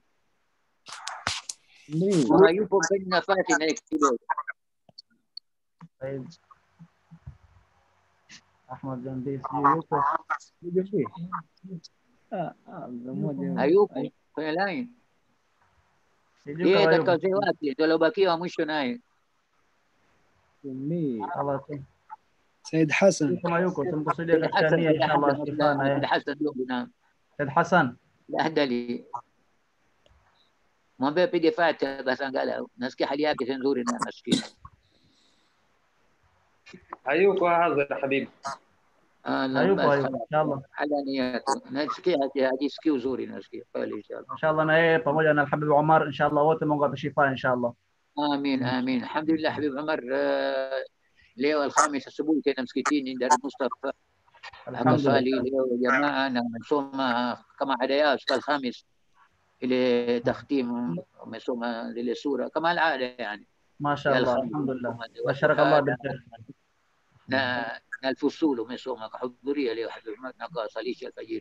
وهيوبو بين فاتنا يكتبون طيب أحمد جنبي يوبو جنبي hayupo kwenye line. Yeye katika wazee wake ndio aliobakia wa mwisho naye. Said Hassan kama yuko tumkusudia katika nia inshallah shifana yeye. Hassan ndio bina. Said Hassan Lahdali. Mwambie pige Fatiha basi angalau. Nasikia hali yake si nzuri na maskini. Hayuko hadha Habib. Hayupo inshallah. Ala niyatu. Nasikia hajisikii uzuri nasikia pale inshallah. Inshallah na yeye pamoja na Alhabib Umar inshallah wote Mungu atashifa inshallah. Amin amin. Alhamdulillah Habib Umar leo Alhamis asubuhi tena msikitini Dar Mustafa. Amesali leo jamaa na amesoma kama ada yao siku Alhamis ile takhtim amesoma zile sura kama alada yani. ما شاء الله الحمد لله بشرك الله بالخير. na na الفصول umesoma kuhudhuria leo Habib Umar na kusalisha alfajiri.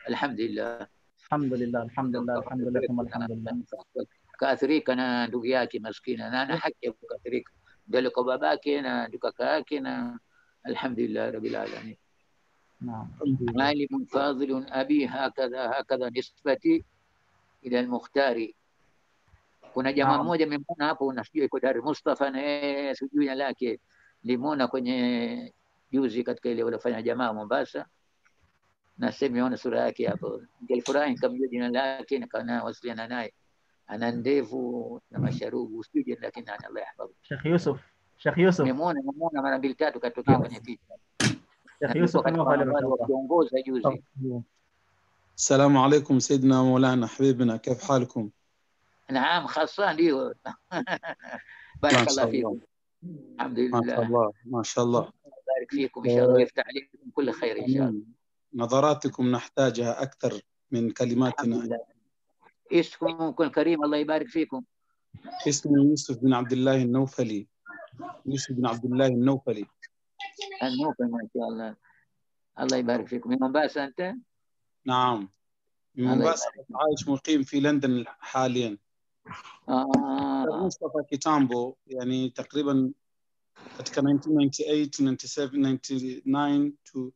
alhamdulillah. Alhamdulillah, alhamdulillah, alhamdulillah, thumma alhamdulillah. Kaathirika na ndugu yake maskina, na ana haki ya kukaathirika, ndio kwa babake na kaka yake, na alhamdulillah rabbil alamin. Naam. عالم فاضل أبي هكذا هكذا نسبتي إلى المختار. Kuna jamaa mmoja nimemwona hapo, unasijui iko Dar Mustafa, na yeye sijui jina lake, nimeona kwenye juzi katika ile walifanya jamaa Mombasa, na sasa nimeona sura yake hapo. Nilifurahi nikamjua jina lake, nikaana wasiliana naye. Ana ndevu na masharubu, sijui jina lake nani, Allah yahfadhu. Sheikh Yusuf, Sheikh Yusuf. Nimeona nimeona mara mbili tatu katokea kwenye picha. Sheikh Yusuf kiongoza juzi. السلام عليكم سيدنا مولانا حبيبنا، كيف حالكم؟ نعم خاصة ديو. بارك الله فيكم. الحمد لله. ما شاء الله ما شاء الله. بارك فيكم إن شاء الله ويفتح عليكم كل خير إن شاء الله. نظراتكم نحتاجها أكثر من كلماتنا. اسمكم كل كريم، الله يبارك فيكم. اسمي يوسف بن عبد الله النوفلي. يوسف بن عبد الله النوفلي. النوفلي ما شاء الله. الله يبارك فيكم. من مومباسا أنت؟ نعم من مومباسا، عايش مقيم في لندن حاليا. آه. مصطفى كيتامبو يعني تقريبا katika nineteen ninety-eight, ninety-seven, ninety-nine to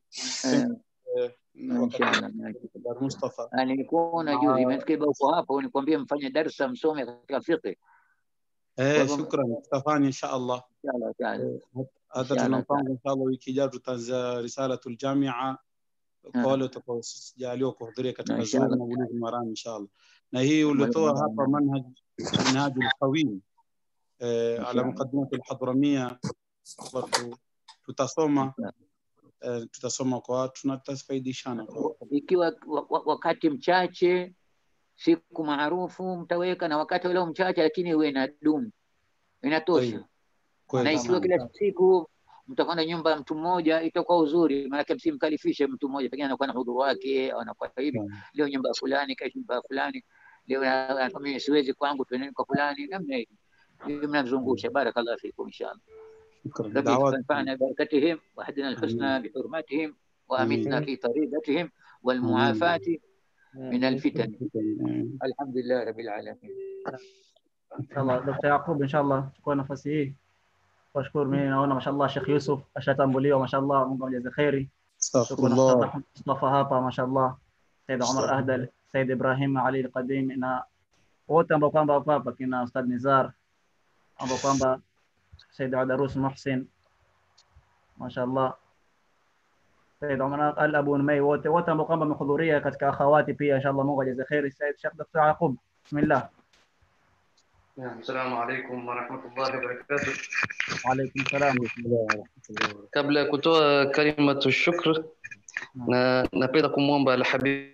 Dar Mustafa. Nilikuona juzi nimesikia uko hapo, nikwambia mfanye darasa msome katika fiqh. Eh, shukran, tutafanya insha Allah. Inshallah taala. Hata tunapanga insha Allah wiki ijayo tutaanza risalatul jamia kwa wale watakaojaliwa kuhudhuria katika zuhur na bulugh maram insha Allah. Na hii ulitoa hapa manhaj manhaj al-qawim ala muqaddimat al-hadramiyya, tutasoma tutasoma kwa watu na tutafaidishana. Ikiwa wakati mchache, siku maarufu mtaweka, na wakati ule mchache lakini uwe na dumu inatosha. Na ikiwa kila siku mtakwenda nyumba ya mtu mmoja itakuwa uzuri, maana msimkalifishe mtu mmoja, pengine anakuwa na hudhuru wake au anakuwa hivi, leo nyumba fulani, kesho nyumba fulani, leo mimi siwezi kwangu, tuende kwa fulani, namna hiyo mnamzungusha. Barakallahu fikum inshallah. ربي ينفعنا ببركتهم وحدنا الحسنى بحرمتهم وأمتنا في طريقتهم والمعافاة من الفتن. الحمد لله رب العالمين. إن شاء الله دكتور يعقوب إن شاء الله تكون nafasi hii. Washukuru, mimi naona mashallah Sheikh Yusuf ashatambuliwa mashallah, Mungu amjaze khairi. Astaghfirullah. Mustafa hapa mashallah, Said Umar Ahdal, Said Ibrahim Ali al-Qadim, na wote ambao kwamba hapa kina Ustad Nizar, ambao kwamba Said Adarus Muhsin mashallah, Said Umar Al-Abu Numay, wote wote ambao kwamba wamehudhuria katika akhawati pia inshallah, Mungu ajaze khairi. Said Sheikh Dr. Yaqub, bismillah. Assalamu alaykum wa rahmatullahi wa barakatuh. Wa alaykum salam wa rahmatullahi wa barakatuh. Kabla ya kutoa kalimatu shukr, na napenda kumwomba Alhabib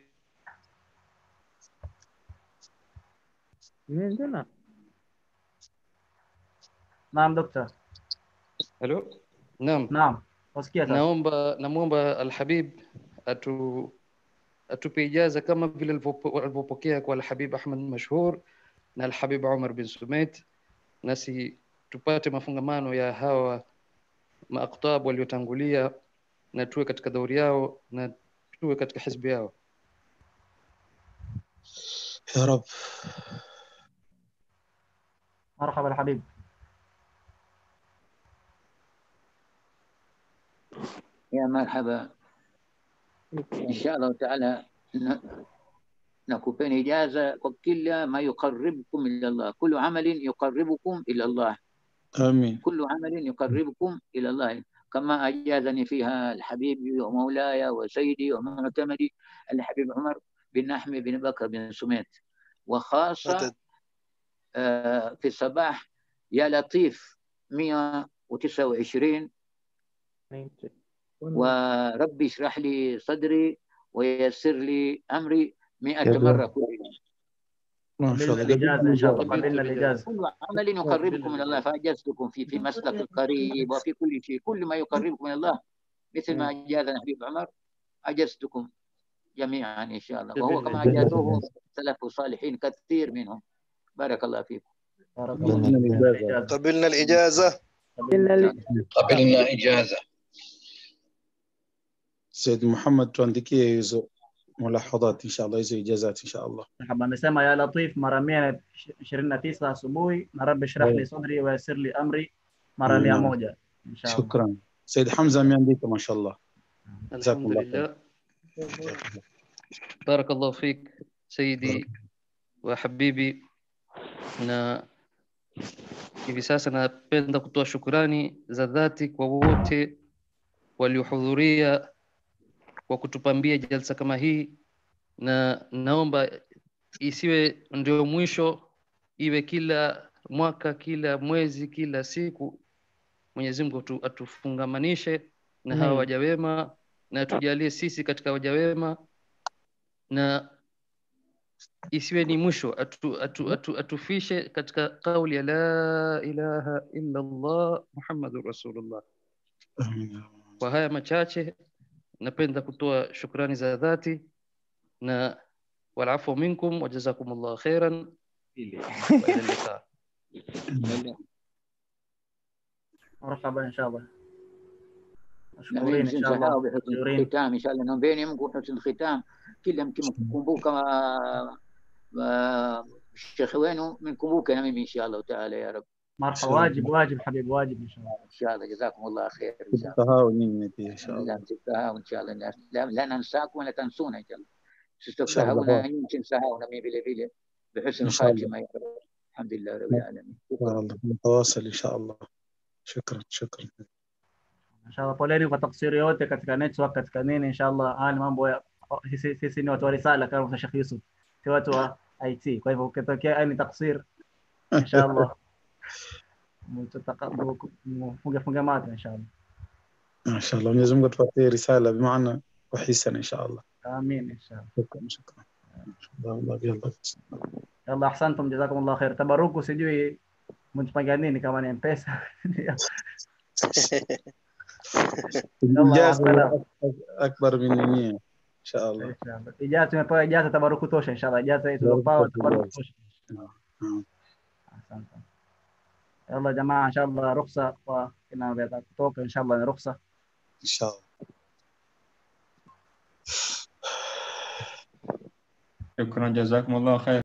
Nenda. Naam doktor. Hello. Naam. Naam. Wasikia sasa. Naomba namuomba Alhabib atu atupe ijaza kama vile alivyopokea kwa Alhabib Ahmad Mashhur na Alhabib Umar bin Sumait, nasi tupate mafungamano ya hawa maaktab waliotangulia, na tuwe katika dauri yao na tuwe katika hizbi yao ya Rab. Marhaba Alhabib. يا مرحبا إن شاء الله تعالى. نكوبين إجازة وكل ما يقربكم إلى الله، كل عمل يقربكم إلى الله. آمين. كل عمل يقربكم إلى الله، كما أجازني فيها الحبيب ومولاي وسيدي ومعتمدي الحبيب عمر بن أحمد بن بكر بن سميت، وخاصة آه في الصباح يا لطيف مئة وتسعة وعشرين، وربي اشرح لي صدري ويسر لي أمري مئة مرة كل يوم. ما شاء الله. الإجازة إن شاء الله قبلنا الإجازة. كل عمل يقربكم من الله فأجزتكم في في مسلك القريب وفي كل شيء، كل ما يقربكم من الله مثل ما أجازنا حبيب عمر أجزتكم جميعا إن شاء الله، وهو كما أجازوه سلف صالحين كثير منهم. بارك الله فيكم. قبلنا الإجازة. قبلنا إجازة. Said Muhammad tuandikie hizo ملاحظات ان شاء الله, hizo ijazat insha Allah. Marhaba, amesema ya Latif mara mia ishirini na tisa asubuhi na Rabbi shrah li sadri wa yassir li amri mara mia moja insha Allah. Shukran. Said Hamza ameandika mashallah. Alhamdulillah. Barakallahu fik Sayyidi wa habibi. Na hivi sasa napenda kutoa shukrani za dhati kwa wote waliohudhuria kwa kutupambia jalsa kama hii, na naomba isiwe ndio mwisho, iwe kila mwaka, kila mwezi, kila siku. Mwenyezi Mungu atufungamanishe na hawa waja wema na tujalie sisi katika waja wema, na isiwe ni mwisho, atu, atu, atu, atufishe katika kauli ya la ilaha illa Allah Muhammadur Rasulullah. Kwa haya machache napenda kutoa shukrani za dhati na walafu minkum wa jazakumullahu khairan wa ila liqa. Marhaba inshallah. Na mimi msisahau bihusn khitam inshallah, naombeeni Mungu husn khitam, kila mkimkumbuka Sheikh wenu mkumbuke na mimi inshallah taala ya Rabb. Marhaba, wajib wajib habib, wajib inshallah. Inshallah, jazakumullahu khair inshallah. Msisahau nyinyi pia inshallah. La msisahau inshallah, la la nansakum wala tansuna inshallah. Msisahau nyinyi, msisahau na mimi vile vile bihusn khatima ya Rabb. Alhamdulillah rabbil alamin. والله نتواصل ان شاء الله. شكرا شكرا. Inshallah, poleni kwa taksiri yote katika network, katika nini. Inshallah haya ni mambo ya sisi, sisi ni watu wa risala kama Sheikh Yusuf, si watu wa I T. Kwa hivyo ukitokea ani taksir inshallah mfunge funge macho inshallah. Inshallah Mwenyezi Mungu atupatie risala bimaana wa hisana inshallah. Amin inshallah. Shukran shukran. Allah yalla. Yalla ahsantum, jazakumullah khair. Tabaruku sijui mtupanga nini, kama ni M-Pesa. Ijaza akbar min nia inshallah. Inshallah. Ijaza tumepewa ijaza tabaruku tosha inshallah. Ijaza hizo tulopewa tabaruku tosha. Asante. Yalla jamaa, inshallah ruhusa kwa inaweza kutoka inshallah, ni ruhusa inshallah. Shukran, jazakumullah khair.